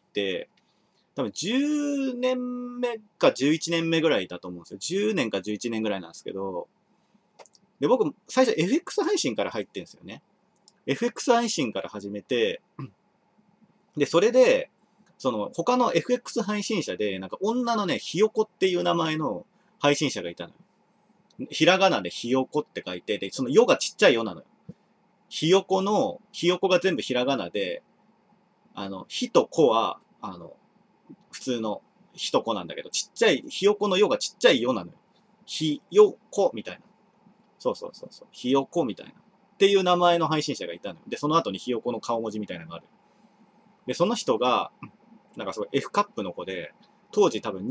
Speaker 1: 多分10年目か11年目ぐらいだと思うんですよ。10年か11年ぐらいなんですけど、で、僕、最初 FX 配信から入ってるんですよね。FX 配信から始めて、で、それで、他の FX 配信者で、なんか女のね、ひよこっていう名前の配信者がいたのよ。ひらがなでひよこって書いて、で、そのよがちっちゃいよなのよ。ひよこが全部ひらがなで、ひとこは、 普通のひとこなんだけど、ちっちゃい、ひよこのよがちっちゃいよなのよ。ひよこみたいな。そうそうそうそう。ひよこみたいな。っていう名前の配信者がいたのよ。で、その後にひよこの顔文字みたいなのがある。で、その人が、なんかすごい F カップの子で、当時多分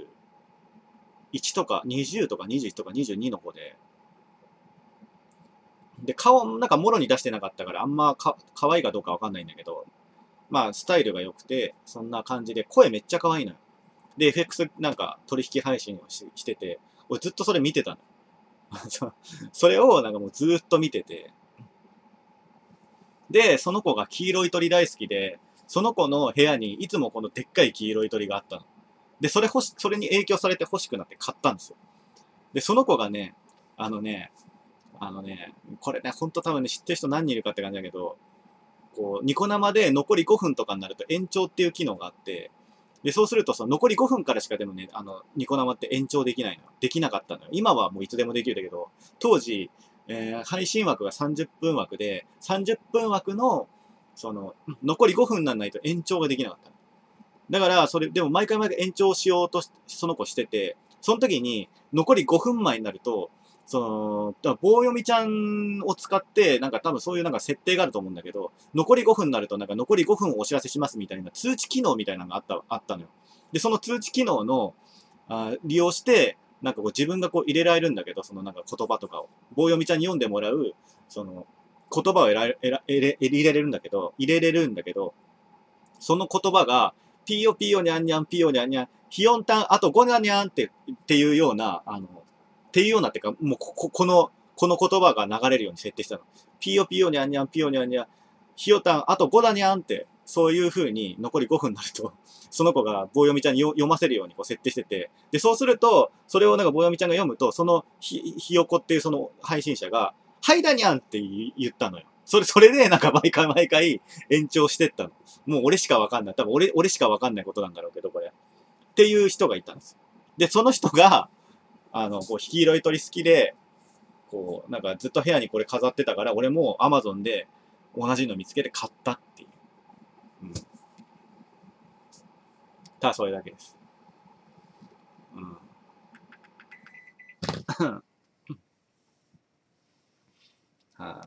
Speaker 1: 21とか20とか21とか22の子で、で、顔なんかもろに出してなかったから、あんま可愛いかどうかわかんないんだけど、まあ、スタイルが良くて、そんな感じで、声めっちゃ可愛いのよ。で、FX なんか取引配信をしてて、俺ずっとそれ見てたの。それをなんかもうずっと見てて、で、その子が黄色い鳥大好きで、その子の部屋にいつもこのでっかい黄色い鳥があったの。で、それに影響されて欲しくなって買ったんですよ。で、その子がね、あのね、これね、ほんと多分ね、知ってる人何人いるかって感じだけど、こう、ニコ生で残り5分とかになると延長っていう機能があって、で、そうすると、その残り5分からしかでもね、ニコ生って延長できないの。できなかったのよ。今はもういつでもできるんだけど、当時、配信枠が30分枠で、30分枠の、その、残り5分にならないと延長ができなかったの。だから、それ、でも毎回毎回延長しようとその子してて、その時に、残り5分前になると、その、棒読みちゃんを使って、なんか多分そういうなんか設定があると思うんだけど、残り5分になるとなんか残り5分お知らせしますみたいな通知機能みたいなのがあったのよ。で、その通知機能の、利用して、なんかこう自分がこう入れられるんだけど、そのなんか言葉とかを。棒読みちゃんに読んでもらう、その、言葉を入れれるんだけど、その言葉が、ピヨピヨニャンニャン、ピヨニャンニャン、ヒヨンタン、あと5ニャンニャンっていうような、っていうようなっていうか、もうこの言葉が流れるように設定したの。ピヨピヨニャンニャン、ピヨニャンニャン、ヒヨタン、あと5だニャンって、そういう風に残り5分になると、その子が棒読みちゃんに読ませるようにこう設定してて、で、そうすると、それをなんか棒読みちゃんが読むと、そのひよこっていうその配信者が、はいだにゃんって言ったのよ。それでなんか毎回毎回延長してったの。もう俺しかわかんない。多分俺しかわかんないことなんだろうけど、これ。っていう人がいたんですよ。で、その人が、こう、黄色い鳥好きで、こう、なんかずっと部屋にこれ飾ってたから、俺も Amazon で同じの見つけて買ったっていう。うん。ただそれだけです。うん。はい、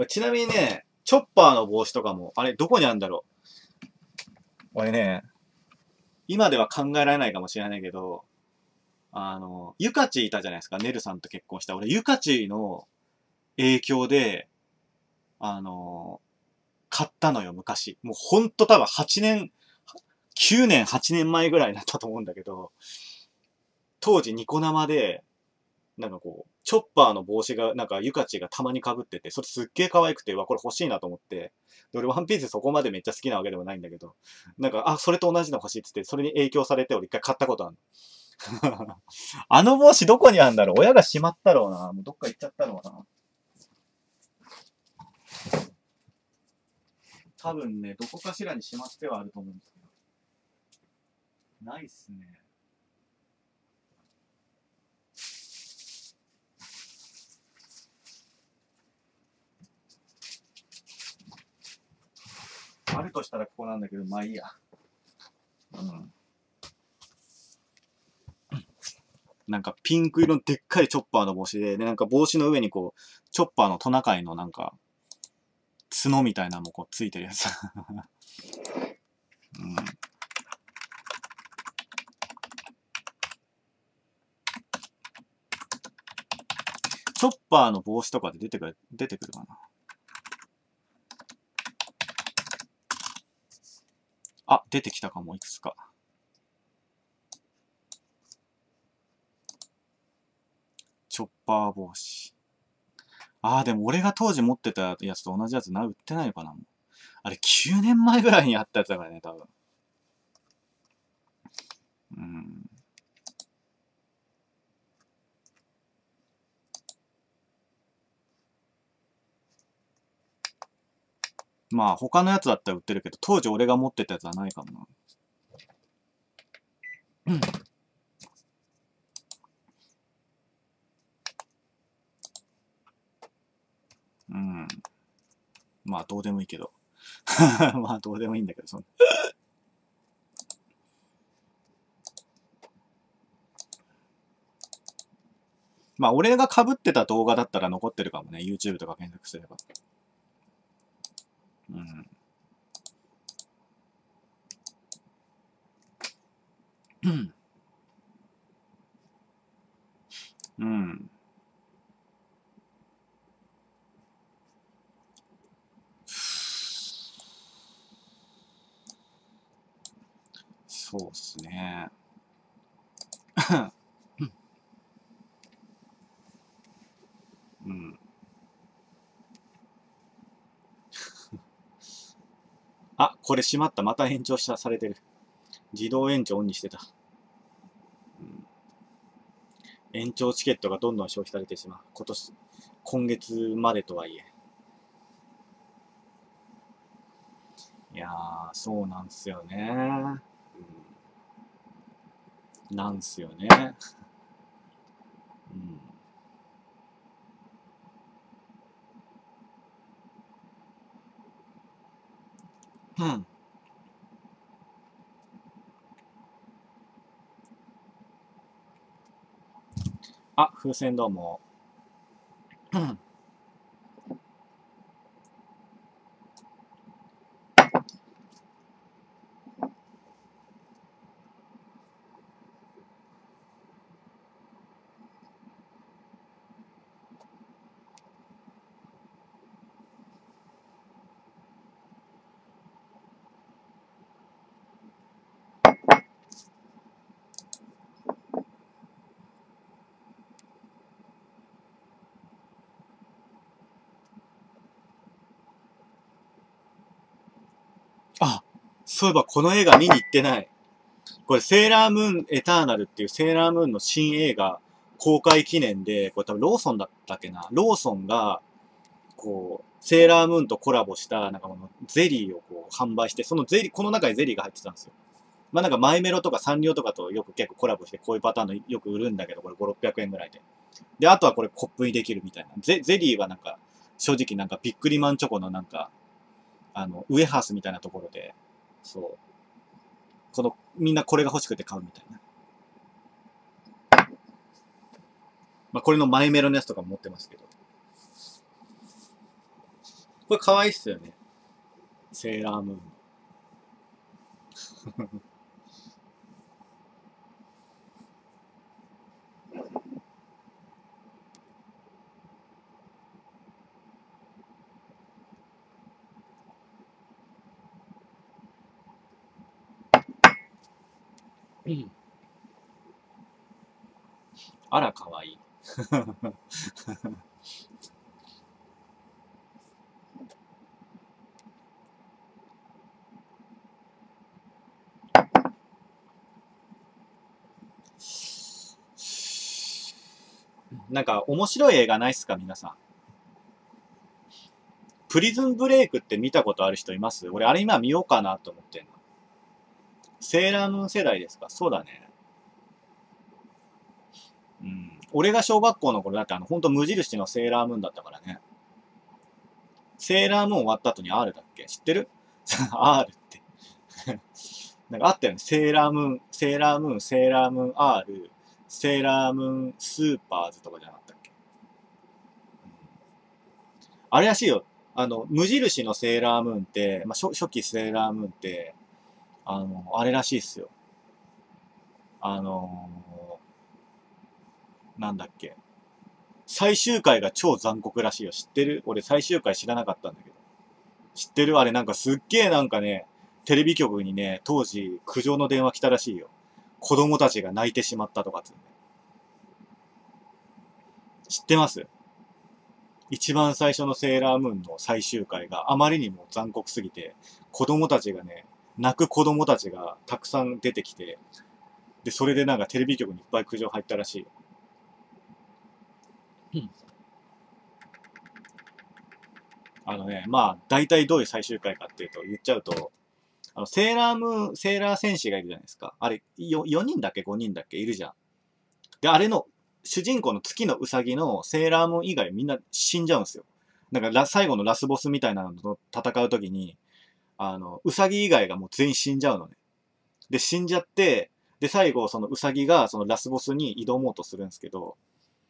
Speaker 1: ちなみにね、チョッパーの帽子とかも、あれ、どこにあるんだろう。俺ね、今では考えられないかもしれないけど、ユカチいたじゃないですか、ネルさんと結婚した。俺、ユカチの影響で、あの、買ったのよ、昔。もうほんと多分8年、9年、8年前ぐらいだったと思うんだけど、当時ニコ生で、なんかこう、チョッパーの帽子が、なんかユカチがたまに被ってて、それすっげえ可愛くて、これ欲しいなと思って、で、俺ワンピースそこまでめっちゃ好きなわけでもないんだけど、なんか、それと同じの欲しいっつって、それに影響されて俺一回買ったことあるの。あの帽子どこにあるんだろう、親がしまったろうな。もうどっか行っちゃったのかな。多分ね、どこかしらにしまってはあると思うんですけど。ないっすね。あるとしたらここなんだけど、まあいいや。うん。なんかピンク色のでっかいチョッパーの帽子で、なんか帽子の上にこう、チョッパーのトナカイのなんか、角みたいなのもこうついてるやつ。うん、チョッパーの帽子とかで出てくるかな。あ、出てきたかも、いくつか。チョッパー帽子。でも俺が当時持ってたやつと同じやつ売ってないのかな。あれ9年前ぐらいにあったやつだからね、多分。うん。まあ他のやつだったら売ってるけど、当時俺が持ってたやつはないかもな。うん。うん。まあどうでもいいけど。まあどうでもいいんだけど、そんな。 まあ、俺が被ってた動画だったら残ってるかもね。YouTube とか検索すれば。うん。うん。そうっすね。うん。あ、これしまった。また延長されてる。自動延長オンにしてた。うん、延長チケットがどんどん消費されてしまう。今月までとはいえ。いやー、そうなんすよね。うん、なんすよね。うん。うん。あ、風船どうも。うん。あ、そういえばこの映画見に行ってない。これセーラームーンエターナルっていうセーラームーンの新映画公開記念で、これ多分ローソンだったっけな。ローソンが、こう、セーラームーンとコラボした、なんかこのゼリーをこう販売して、そのゼリー、この中にゼリーが入ってたんですよ。まあなんかマイメロとかサンリオとかとよく結構コラボしてこういうパターンのよく売るんだけど、これ5、600円ぐらいで。で、あとはこれコップにできるみたいな。ゼリーはなんか、正直なんかビックリマンチョコのなんか、ウエハースみたいなところで、そう。みんなこれが欲しくて買うみたいな。まあこれのマイメロのやつとかも持ってますけど。これ可愛いっすよね。セーラームーン。うん。あら、可愛い。なんか面白い映画ないっすか皆さん。プリズンブレイクって見たことある人います？俺あれ今見ようかなと思ってんの。セーラームーン世代ですか？そうだね。うん。俺が小学校の頃だってほんと無印のセーラームーンだったからね。セーラームーン終わった後に R だっけ？知ってる？ R ってなんかあったよね。セーラームーン、セーラームーン、セーラームーン R、セーラームーンスーパーズとかじゃなかったっけ？あれらしいよ。無印のセーラームーンって、まあ、初期セーラームーンって、あれらしいっすよ。あのなんだっけ。最終回が超残酷らしいよ。知ってる？俺最終回知らなかったんだけど。知ってる？あれなんかすっげえなんかね、テレビ局にね、当時苦情の電話来たらしいよ。子供たちが泣いてしまったとかつって。知ってます？一番最初のセーラームーンの最終回があまりにも残酷すぎて、子供たちがね、泣く子供たちがたくさん出てきて、で、それでなんかテレビ局にいっぱい苦情入ったらしいよ。うん。まあ、大体どういう最終回かっていうと、言っちゃうと、セーラー戦士がいるじゃないですか。あれ、4人だっけ ?5 人だっけいるじゃん。で、あれの、主人公の月のウサギのセーラームーン以外みんな死んじゃうんですよ。なんか最後のラスボスみたいなのと戦うときに、ウサギ以外がもう全員死んじゃうのね。で、死んじゃって、で、最後、そのウサギがそのラスボスに挑もうとするんですけど、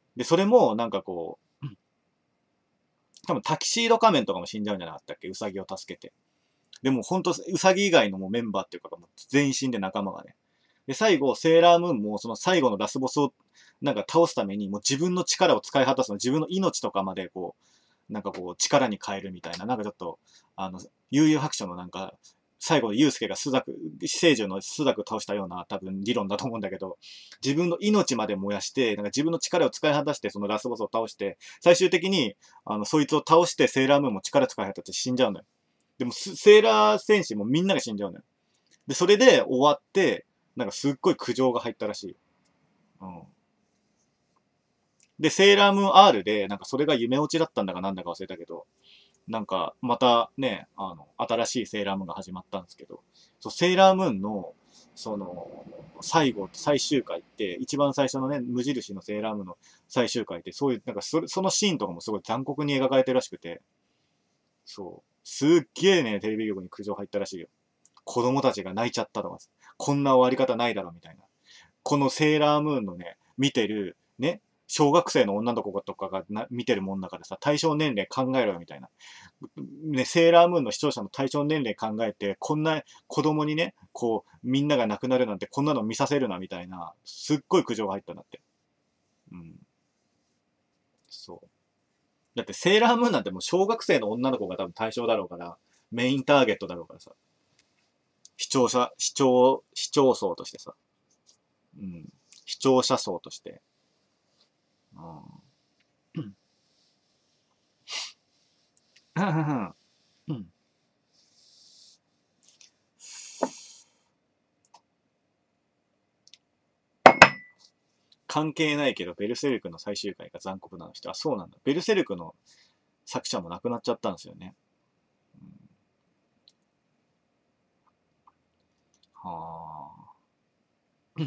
Speaker 1: で、それもなんかこう、多分タキシード仮面とかも死んじゃうんじゃなかったっけ、ウサギを助けて。でも本当ウサギ以外のもうメンバーっていうか、もう全員死んで仲間がね。で、最後、セーラームーンもその最後のラスボスをなんか倒すために、もう自分の力を使い果たすの、自分の命とかまでこう、なんかこう力に変えるみたいな、なんかちょっと、悠々白書のなんか、最後、ユウスケが聖樹のスザク倒したような多分理論だと思うんだけど、自分の命まで燃やして、なんか自分の力を使い果たしてそのラスボスを倒して、最終的に、そいつを倒してセーラームーンも力使い果たして死んじゃうのよ。でもセーラー戦士もみんなが死んじゃうのよ。で、それで終わって、なんかすっごい苦情が入ったらしい。うん。で、セーラームーン R で、なんかそれが夢落ちだったんだかなんだか忘れたけど、なんかまたね、新しいセーラームーンが始まったんですけど、そう、セーラームーンの、その、最終回って、一番最初のね、無印のセーラームーンの最終回って、そういう、なんかそのシーンとかもすごい残酷に描かれてるらしくて、そう。すっげえね、テレビ局に苦情入ったらしいよ。子供たちが泣いちゃったとか、こんな終わり方ないだろみたいな。このセーラームーンのね、見てる、ね、小学生の女の子とかが見てるもんだからさ、対象年齢考えろよみたいな。ね、セーラームーンの視聴者の対象年齢考えて、こんな子供にね、こう、みんなが亡くなるなんてこんなの見させるなみたいな、すっごい苦情が入ったんだって。うん。そう。だってセーラームーンなんてもう小学生の女の子が多分対象だろうから、メインターゲットだろうからさ。視聴層としてさ。うん。視聴者層として。うん。うん。関係ないけど、ベルセルクの最終回が残酷なの人。あ、そうなんだ。ベルセルクの作者も亡くなっちゃったんですよね。うん、はあ。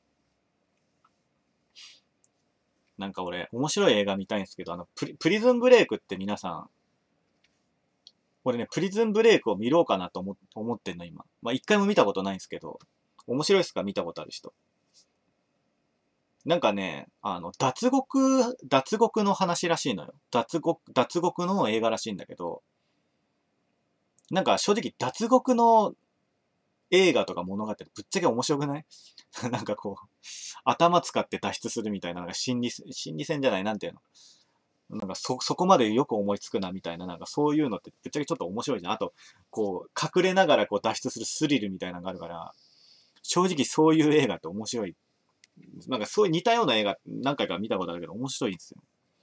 Speaker 1: なんか俺、面白い映画見たいんですけど、プリズンブレイクって皆さん、俺ね、プリズンブレイクを見ろうかなと思ってんの、今。まあ、一回も見たことないんですけど、面白いですか？見たことある人。なんかね、脱獄の話らしいのよ。脱獄の映画らしいんだけど、なんか正直脱獄の映画とか物語ってぶっちゃけ面白くない？なんかこう、頭使って脱出するみたいな、なんか心理戦じゃない、なんていうの。なんかそこまでよく思いつくなみたいな、なんかそういうのってぶっちゃけちょっと面白いじゃん。あと、こう、隠れながらこう脱出するスリルみたいなのがあるから、正直そういう映画って面白い。なんかそういう似たような映画何回か見たことあるけど面白いんですよ。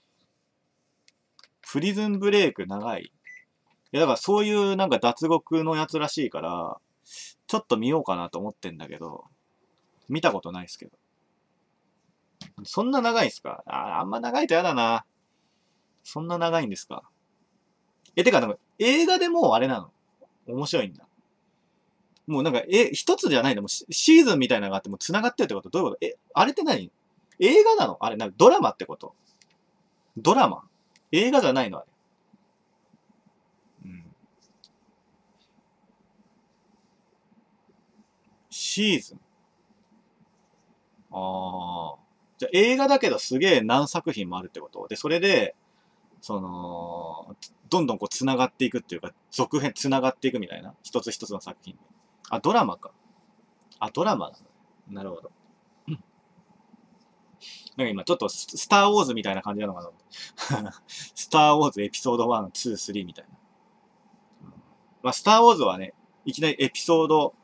Speaker 1: プリズンブレイク長い。いやだからそういうなんか脱獄のやつらしいから、ちょっと見ようかなと思ってんだけど、見たことないですけど。そんな長いんすか？あんま長いとやだな。そんな長いんですか？てか、映画でもうあれなの？面白いんだ。もうなんか、一つじゃないんだ。もうシーズンみたいなのがあっても繋がってるってこと？どういうこと？あれって何？映画なの？あれ、ドラマってこと？ドラマ？映画じゃないのあれ。うん。シーズン。ああ。じゃあ映画だけどすげえ何作品もあるってことで、それで、その、どんどんこう繋がっていくっていうか、続編繋がっていくみたいな。一つ一つの作品。あ、ドラマか。あ、ドラマなの。なるほど。なんか今ちょっとスターウォーズみたいな感じなのかな。スターウォーズエピソード1、2、3みたいな。まあ、スターウォーズはね、いきなりエピソード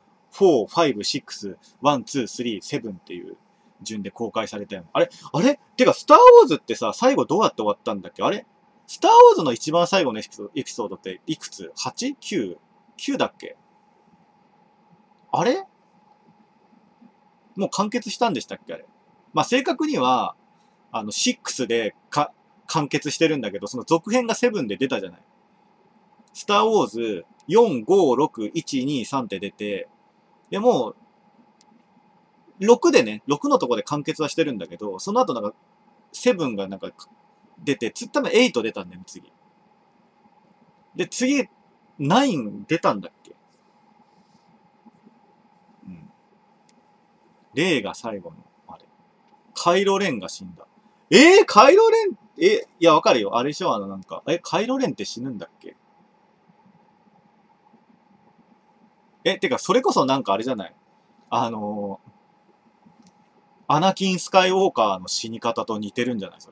Speaker 1: 4、5、6、1、2、3、7っていう順で公開されたよ。あれてか、スターウォーズってさ、最後どうやって終わったんだっけ？あれスターウォーズの一番最後のエピソードっていくつ？ 8？9？9 だっけ？あれもう完結したんでしたっけあれ。まあ、正確には、6で完結してるんだけど、その続編が7で出たじゃない。スターウォーズ4、5、6、1、2、3って出て、でも6でね、6のとこで完結はしてるんだけど、その後なんか、7がなんか出て、多分8出たんだよ、次。で、次、9出たんだっけ？うん。レイが最後の、あれ。カイロレンが死んだ。 カイロレン、いや、わかるよ。あれでしょ、なんか、カイロレンって死ぬんだっけ？てか、それこそなんかあれじゃない？あのアナキン・スカイウォーカーの死に方と似てるんじゃないそれ。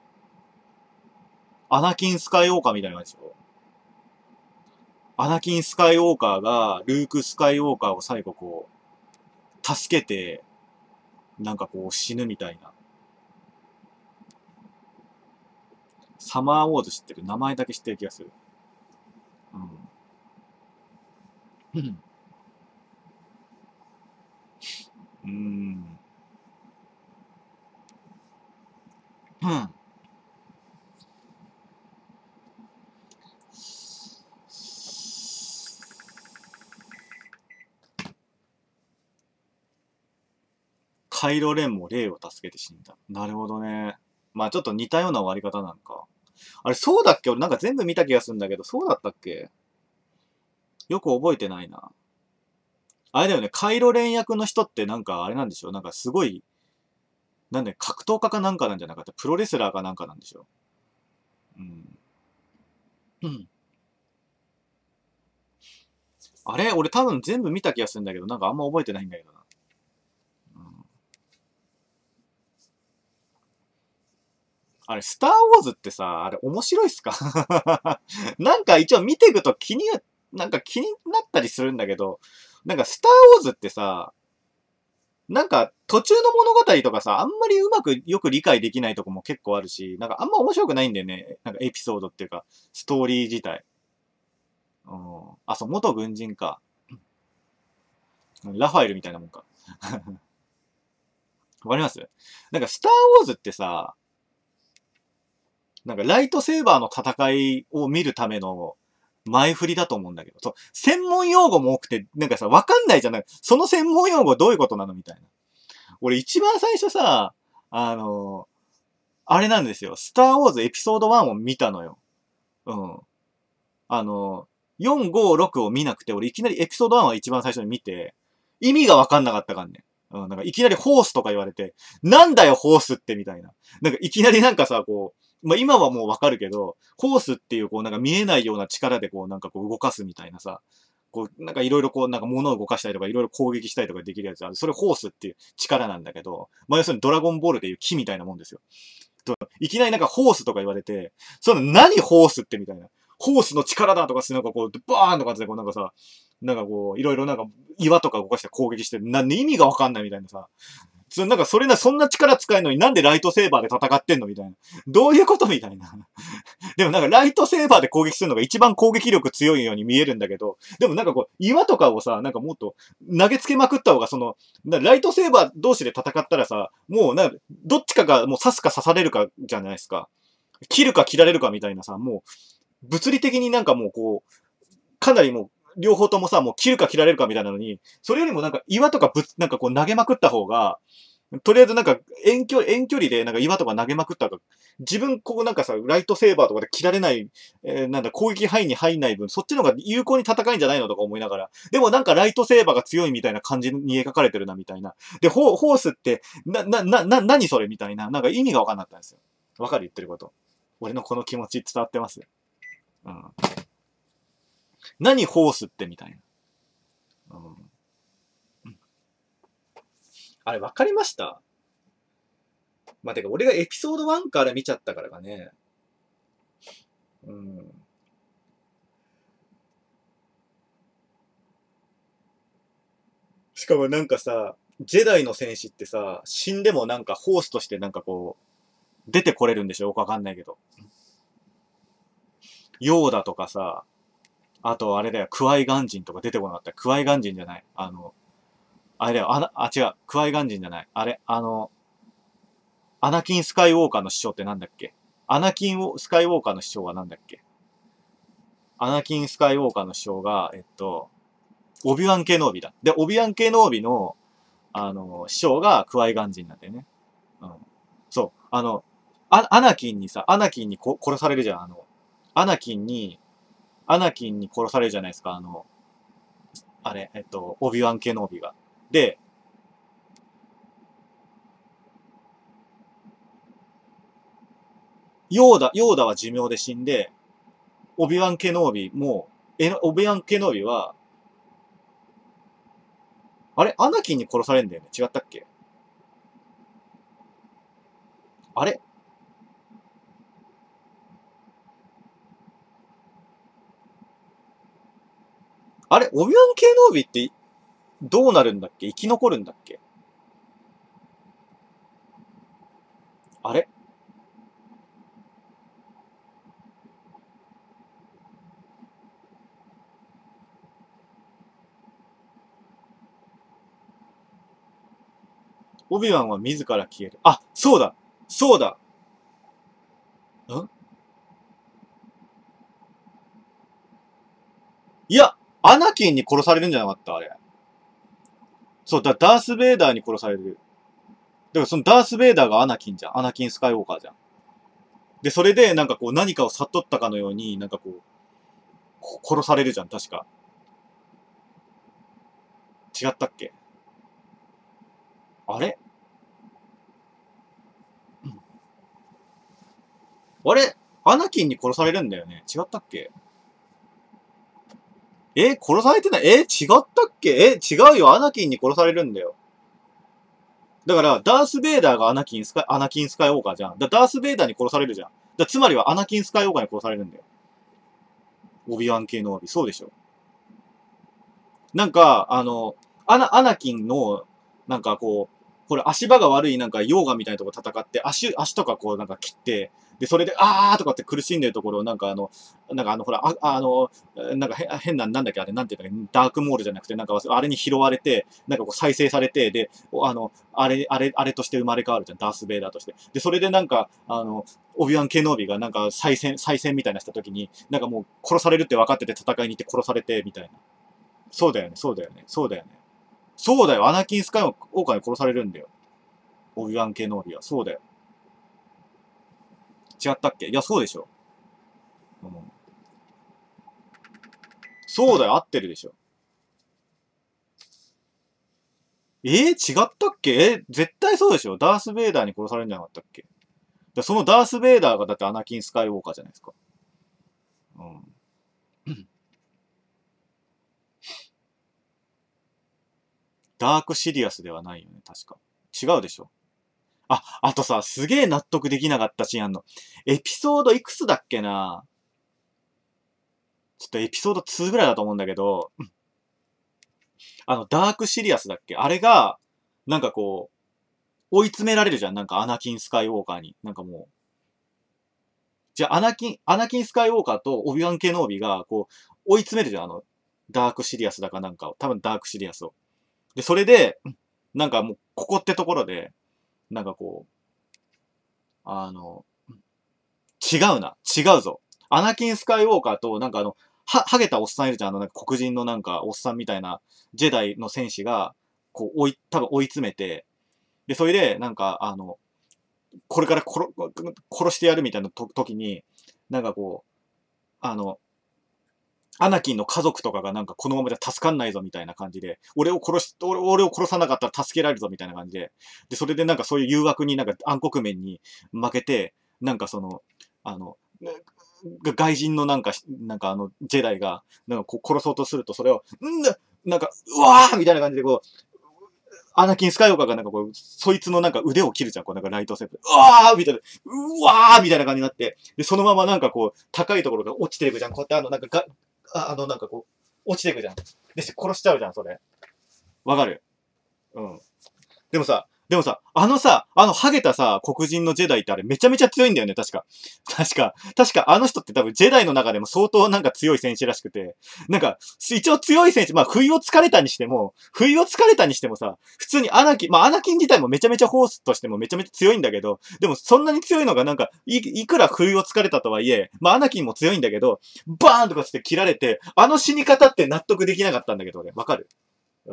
Speaker 1: アナキン・スカイウォーカーみたいな感じでしょ？アナキン・スカイウォーカーが、ルーク・スカイウォーカーを最後こう、助けて、なんかこう死ぬみたいな。サマーウォーズ知ってる？名前だけ知ってる気がする。うん。うん。うん。カイロレンもレイを助けて死んだ。なるほどね。まあちょっと似たような終わり方なんか。あれ、そうだっけ？俺なんか全部見た気がするんだけど、そうだったっけ？よく覚えてないな。あれだよね、カイロレン役の人ってなんかあれなんでしょ？なんかすごい、なんで格闘家かなんかなんじゃなかった？プロレスラーかなんかなんでしょ？うん。うん。あれ俺多分全部見た気がするんだけど、なんかあんま覚えてないんだけどな。うん、あれ、スター・ウォーズってさ、あれ面白いっすか？なんか一応見ていくとなんか気になったりするんだけど、なんかスター・ウォーズってさ、なんか途中の物語とかさ、あんまりうまくよく理解できないとこも結構あるし、なんかあんま面白くないんだよね。なんかエピソードっていうか、ストーリー自体。うん。あ、そう、元軍人か。ラファエルみたいなもんか。わかります？なんかスター・ウォーズってさ、なんかライトセーバーの戦いを見るための前振りだと思うんだけど、そう、専門用語も多くて、なんかさ、わかんないじゃない。その専門用語どういうことなのみたいな。俺一番最初さ、あのあれなんですよ。スターウォーズエピソード1を見たのよ。うん。4、5、6を見なくて、俺いきなりエピソード1は一番最初に見て、意味がわかんなかったからね。うん、なんかいきなりホースとか言われて、なんだよホースってみたいな。なんかいきなりなんかさ、こう、まあ、今はもうわかるけど、ホースっていうこうなんか見えないような力でこうなんかこう動かすみたいなさ、こうなんかいろいろこうなんか物を動かしたりとかいろいろ攻撃したりとかできるやつある。それホースっていう力なんだけど、まあ要するにドラゴンボールでいう木みたいなもんですよ。いきなりなんかホースとか言われて、その何ホースってみたいな。ホースの力だとかしてなんかこう、バーンとかってこうなんかさ、なんかこう、いろいろなんか岩とか動かして攻撃して、意味がわかんないみたいなさ。なんかそれな、そんな力使えるのになんでライトセーバーで戦ってんのみたいな。どういうことみたいな。でもなんかライトセーバーで攻撃するのが一番攻撃力強いように見えるんだけど、でもなんかこう、岩とかをさ、なんかもっと投げつけまくった方がその、ライトセーバー同士で戦ったらさ、もうどっちかがもう刺すか刺されるかじゃないですか。切るか切られるかみたいなさ、もう、物理的になんかもうこう、かなりもう、両方ともさ、もう切るか切られるかみたいなのに、それよりもなんか岩とかなんかこう投げまくった方が、とりあえずなんか遠距離でなんか岩とか投げまくったら、自分こうなんかさ、ライトセーバーとかで切られない、なんだ、攻撃範囲に入んない分、そっちの方が有効に戦いんじゃないのとか思いながら。でもなんかライトセーバーが強いみたいな感じに描かれてるなみたいな。で、ホースって、何それみたいな。なんか意味がわかんなかったんですよ。わかる言ってること。俺のこの気持ち伝わってます。うん。何ホースってみたいな。うん。あれわかりました？まあ、てか俺がエピソード1から見ちゃったからかね。うん。しかもなんかさ、ジェダイの戦士ってさ、死んでもなんかホースとしてなんかこう、出てこれるんでしょ？よくわかんないけど。ヨーダとかさ、あとあれだよ、クワイガンジンとか出てこなかった。クワイガンジンじゃない。あれだよ、違う、クワイガンジンじゃない。あれ、アナキン・スカイウォーカーの師匠ってなんだっけ？アナキン・スカイウォーカーの師匠はなんだっけ？アナキン・スカイウォーカーの師匠が、オビワン・ケノービだ。で、オビワン・ケノービの、師匠がクワイガンジンなんだよね。うん。そう。アナキンにさ、アナキンに殺されるじゃん。アナキンに、アナキンに殺されるじゃないですか。あれ、オビワン・ケノービが。で、 ヨーダは寿命で死んで、オビワン・ケノービも、オビワン・ケノービは、あれアナキンに殺されるんだよね。違ったっけ？あれあれオビワン・ケノービってどうなるんだっけ？生き残るんだっけ？あれオビワンは自ら消える。あ、そうだそうだんいや、アナキンに殺されるんじゃなかったあれ。そう、ダース・ベイダーに殺される。だからそのダース・ベイダーがアナキンじゃん。アナキン・スカイウォーカーじゃん。で、それでなんかこう何かを悟ったかのように、なんかこう、殺されるじゃん、確か。違ったっけ？あれあれアナキンに殺されるんだよね。違ったっけ？殺されてない？違ったっけ？違うよ。アナキンに殺されるんだよ。だから、ダース・ベイダーがアナキン・スカイウォーカーじゃん。ダース・ベイダーに殺されるじゃん。つまりはアナキン・スカイウォーカーに殺されるんだよ。オビワン系のオビ。そうでしょ。なんか、アナキンの、なんかこう、これ足場が悪いなんか溶岩みたいなとこ戦って、足とかこうなんか切って、で、それで、あーとかって苦しんでるところを、なんかほら、なんか変な、なんだっけ、あれ、なんていうんだっけ、ダークモールじゃなくて、なんか、あれに拾われて、なんかこう再生されて、で、あれとして生まれ変わるじゃん、ダース・ベイダーとして。で、それでなんか、オビワン・ケノービがなんか再戦みたいなした時に、なんかもう殺されるって分かってて戦いに行って殺されて、みたいな。そうだよね、そうだよね、そうだよね。そうだよ、アナキン・スカイウォーカーに殺されるんだよ。オビワン系ノービは。そうだよ。違ったっけ？いや、そうでしょ。うん、そうだよ、合ってるでしょ。違ったっけ？絶対そうでしょ。ダース・ベイダーに殺されるんじゃなかったっけ？そのダース・ベイダーがだってアナキン・スカイウォーカーじゃないですか。うん。ダーク・シリアスではないよね、確か。違うでしょ。あとさ、すげえ納得できなかったシーンあんの。エピソードいくつだっけな？ちょっとエピソード2ぐらいだと思うんだけど、ダークシリアスだっけ？あれが、なんかこう、追い詰められるじゃん。なんかアナキン・スカイウォーカーに。なんかもう。じゃあアナキン・スカイウォーカーとオビワン・ケノービが、こう、追い詰めるじゃん。ダークシリアスだかなんかを。多分ダークシリアスを。で、それで、なんかもう、ここってところで、なんかこう、違うな。違うぞ。アナキン・スカイウォーカーと、なんかハゲたおっさんいるじゃん。なんか黒人のなんかおっさんみたいなジェダイの戦士が、こう、多分追い詰めて、で、それで、なんか、これから殺してやるみたいな時に、なんかこう、アナキンの家族とかがなんかこのままじゃ助かんないぞみたいな感じで、俺を殺さなかったら助けられるぞみたいな感じで、で、それでなんかそういう誘惑になんか暗黒面に負けて、なんかあの、外人のなんかジェダイが、なんかこう殺そうとすると、それを、なんか、うわーみたいな感じでこう、アナキン・スカイウォーカーがなんかこう、そいつのなんか腕を切るじゃん、こうなんかライトセーブ。うわーみたいな、うわーみたいな感じになって、で、そのままなんかこう、高いところが落ちていくじゃん。こうやってなんかなんかこう、落ちていくじゃん。で、殺しちゃうじゃん、それ。わかる？うん。でもさ、ハゲたさ、黒人のジェダイってあれめちゃめちゃ強いんだよね、確か。確かあの人って多分ジェダイの中でも相当なんか強い戦士らしくて、なんか、一応強い戦士、まあ、不意をつかれたにしてもさ、普通にアナキン自体もめちゃめちゃホースとしてもめちゃめちゃ強いんだけど、でもそんなに強いのがなんか、いくら不意をつかれたとはいえ、まあ、アナキンも強いんだけど、バーンとかつって切られて、あの死に方って納得できなかったんだけど、俺、わかる？うん。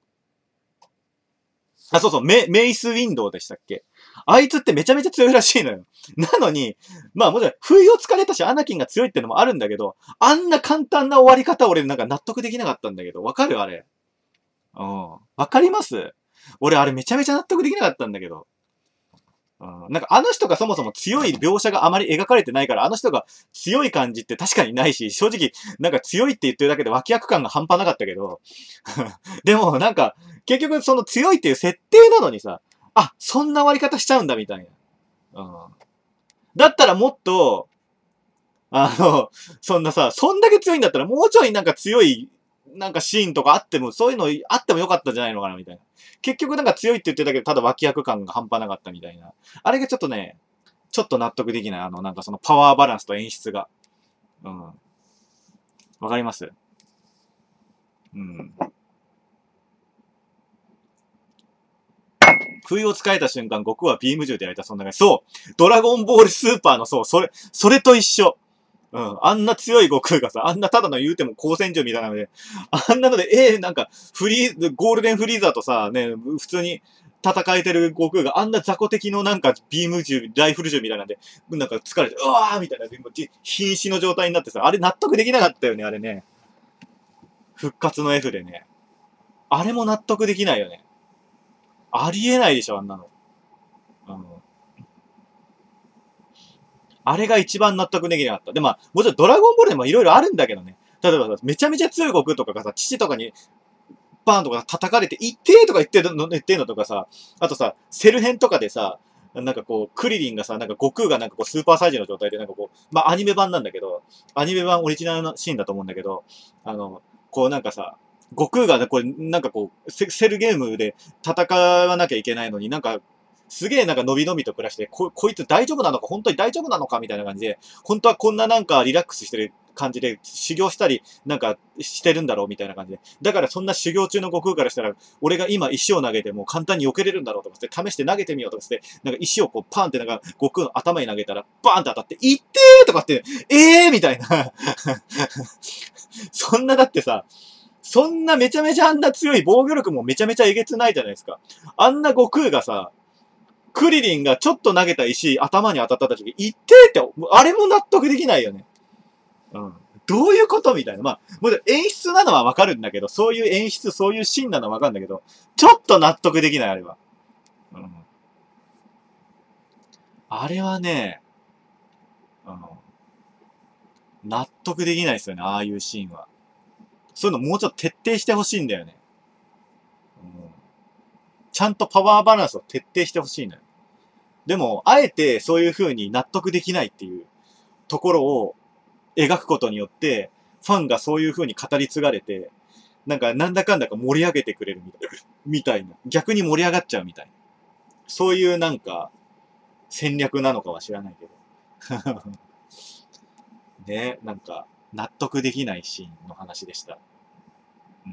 Speaker 1: そうそう、メイス・ウィンドウでしたっけ？あいつってめちゃめちゃ強いらしいのよ。なのに、まあもちろん、不意をつかれたし、アナキンが強いってのもあるんだけど、あんな簡単な終わり方俺なんか納得できなかったんだけど、わかるあれ。うん。わかります？俺あれめちゃめちゃ納得できなかったんだけど。 うん、なんかあの人がそもそも強い描写があまり描かれてないから、あの人が強い感じって確かにないし、正直、なんか強いって言ってるだけで脇役感が半端なかったけど、でもなんか、結局その強いっていう設定なのにさ、あ、そんな割り方しちゃうんだみたいな。うん。だったらもっと、そんなさ、そんだけ強いんだったらもうちょいなんか強い、なんかシーンとかあっても、そういうのあってもよかったんじゃないのかなみたいな。結局なんか強いって言ってたけど、ただ脇役感が半端なかったみたいな。あれがちょっとね、ちょっと納得できない。なんかそのパワーバランスと演出が。うん。わかります？うん。不意をつかれた瞬間、悟空はビーム銃でやれた、そんな感じ。そう、ドラゴンボールスーパーの、そう、それと一緒。うん。あんな強い悟空がさ、あんなただの言うても光線銃みたいなので、あんなので、なんか、ゴールデンフリーザーとさ、ね、普通に戦えてる悟空があんな雑魚敵のなんかビーム銃、ライフル銃みたいなんで、なんか疲れて、うわーみたいな、瀕死の状態になってさ、あれ納得できなかったよね、あれね。復活の F でね。あれも納得できないよね。ありえないでしょ、あんなの。うん。あれが一番納得できなかった。で、まあ、もちろんドラゴンボールでもいろいろあるんだけどね。例えばさ、めちゃめちゃ強い悟空とかがさ、父とかにバーンとか叩かれて、いってーとか言ってんのとかさ、あとさ、セル編とかでさ、なんかこう、クリリンがさ、なんか悟空がなんかこう、スーパーサイジの状態で、なんかこう、まあアニメ版なんだけど、アニメ版オリジナルのシーンだと思うんだけど、こうなんかさ、悟空がね、これ、なんかこう、セルゲームで戦わなきゃいけないのに、なんか、すげえなんか伸び伸びと暮らして、こいつ大丈夫なのか本当に大丈夫なのかみたいな感じで、本当はこんななんかリラックスしてる感じで修行したりなんかしてるんだろうみたいな感じで。だからそんな修行中の悟空からしたら、俺が今石を投げても簡単に避けれるんだろうと思って、試して投げてみようと思って、なんか石をこうパンってなんか悟空の頭に投げたら、バーンって当たって、いってーとかって、みたいな。そんなだってさ、そんなめちゃめちゃあんな強い防御力もめちゃめちゃえげつないじゃないですか。あんな悟空がさ、クリリンがちょっと投げた石、頭に当たった時、いってーって、あれも納得できないよね。うん。どういうことみたいな。まあ、もちろん演出なのはわかるんだけど、そういう演出、そういうシーンなのはわかるんだけど、ちょっと納得できない、あれは。うん。あれはね、うん、納得できないですよね、ああいうシーンは。そういうのもうちょっと徹底してほしいんだよね。うん。ちゃんとパワーバランスを徹底してほしいのよ。でも、あえてそういう風に納得できないっていうところを描くことによって、ファンがそういう風に語り継がれて、なんか、なんだかんだか盛り上げてくれるみたいな。逆に盛り上がっちゃうみたいな。そういうなんか、戦略なのかは知らないけど。ね、なんか、納得できないシーンの話でした。うん。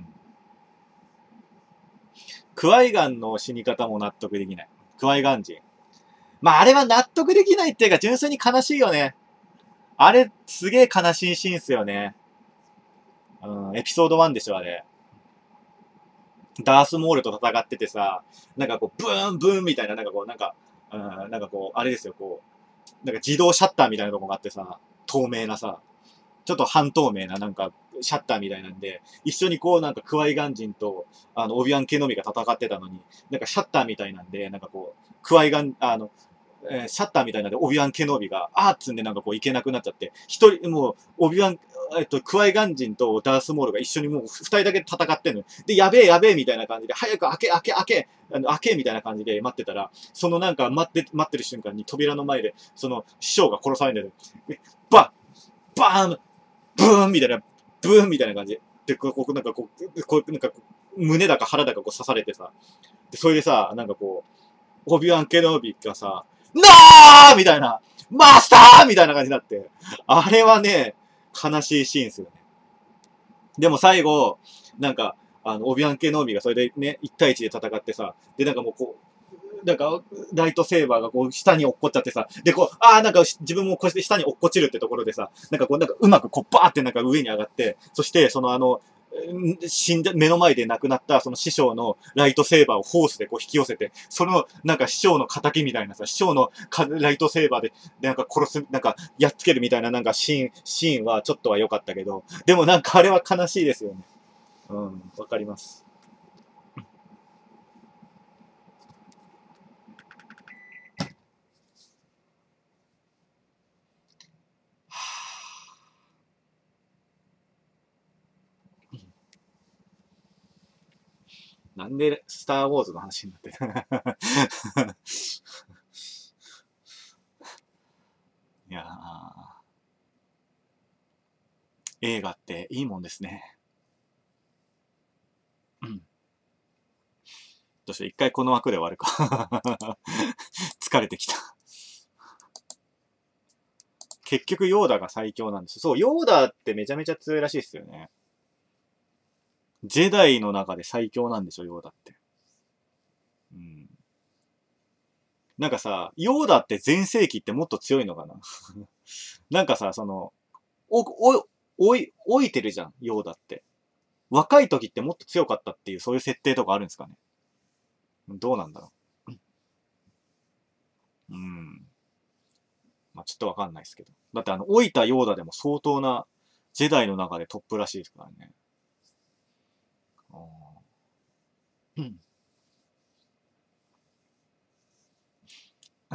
Speaker 1: クワイガンの死に方も納得できない。クワイガン人。まあ、あれは納得できないっていうか、純粋に悲しいよね。あれ、すげえ悲しいシーンっすよね。うん、エピソード1でしょ、あれ。ダースモールと戦っててさ、なんかこう、ブーンブーンみたいな、なんかこう、なんか、うん、なんかこう、あれですよ、こう、なんか自動シャッターみたいなとこがあってさ、透明なさ、ちょっと半透明ななんか、シャッターみたいなんで、一緒にこうなんかクワイガン人と、オビワン・ケノビが戦ってたのに、なんかシャッターみたいなんで、なんかこう、クワイガン、シャッターみたいなんで、オビワン・ケノビが、あーっつんでなんかこう行けなくなっちゃって、一人、もう、オビワン、クワイガン人とダースモールが一緒にもう二人だけ戦ってんの。で、やべえやべえみたいな感じで、早く開けみたいな感じで待ってたら、そのなんか待ってる瞬間に扉の前で、その師匠が殺されてる。バーンブーンみたいな、ブーンみたいな感じで、なんかなんか胸だか腹だかこう刺されてさ、で、それでさ、なんかこう、オビワン・ケノビがさ、ノーみたいな、マスターみたいな感じになって、あれはね、悲しいシーンですよね。でも最後、なんか、オビワン・ケノービがそれでね、1対1で戦ってさ、で、なんかもうこう、なんか、ライトセーバーがこう、下に落っこっちゃってさ、で、こう、なんか自分もこうして下に落っこちるってところでさ、なんかこう、なんかうまくこう、バーってなんか上に上がって、そして、その死んで、目の前で亡くなったその師匠のライトセーバーをホースでこう引き寄せて、そのなんか師匠の仇みたいなさ、師匠のライトセーバーでなんか殺す、なんかやっつけるみたいななんかシーンはちょっとは良かったけど、でもなんかあれは悲しいですよね。うん、わかります。 なんでスターウォーズの話になってるいや映画っていいもんですね。うん。どうして一回この枠で終わるか疲れてきた。結局ヨーダが最強なんです。そう、ヨーダってめちゃめちゃ強いらしいですよね。ジェダイの中で最強なんでしょ、ヨーダって。うん。なんかさ、ヨーダって全盛期ってもっと強いのかななんかさ、その、老いてるじゃん、ヨーダって。若い時ってもっと強かったっていう、そういう設定とかあるんですかね。どうなんだろう。うん。まあちょっとわかんないですけど。だって老いたヨーダでも相当な、ジェダイの中でトップらしいですからね。うん。うん。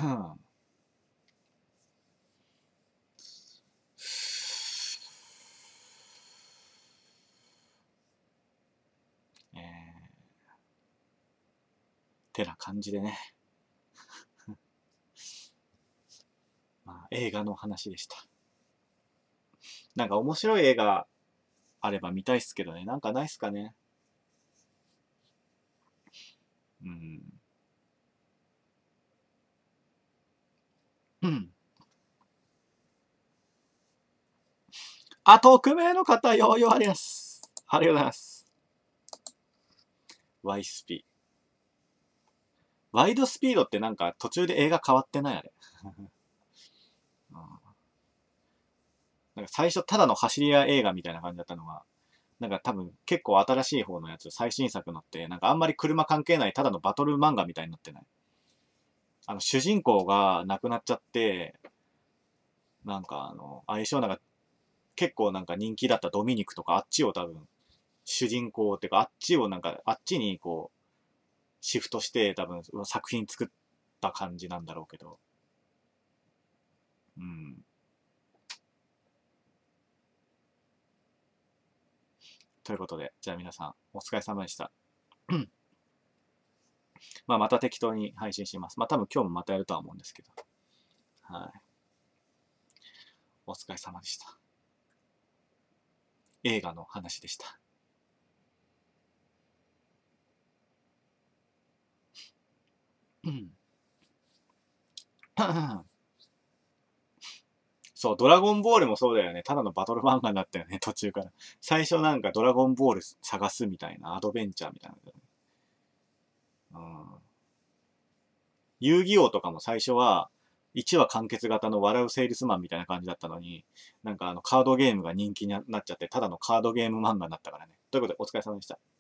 Speaker 1: てな感じでね。まあ映画の話でした。なんか面白い映画あれば見たいっすけどね。なんかないっすかね。うん。うん。あ、匿名の方、ようようあります。ありがとうございます。ワイスピ。ワイドスピードってなんか途中で映画変わってないあれ。なんか最初ただの走り屋映画みたいな感じだったのが、なんか多分結構新しい方のやつ、最新作のって、なんかあんまり車関係ないただのバトル漫画みたいになってない。主人公が亡くなっちゃって、なんか相性なんか結構なんか人気だったドミニクとかあっちを多分、主人公っていうかあっちをなんか、あっちにこう、シフトして多分作品作った感じなんだろうけど。うん。ということで、じゃあ皆さん、お疲れ様でした。まあまた適当に配信します。まあ多分今日もまたやるとは思うんですけど。はい。お疲れ様でした。映画の話でした。うん。そう、ドラゴンボールもそうだよね。ただのバトル漫画になったよね、途中から。最初なんかドラゴンボール探すみたいな、アドベンチャーみたいな、ね。うん。遊戯王とかも最初は、1話完結型の笑うセールスマンみたいな感じだったのに、なんかカードゲームが人気になっちゃって、ただのカードゲーム漫画になったからね。ということで、お疲れ様でした。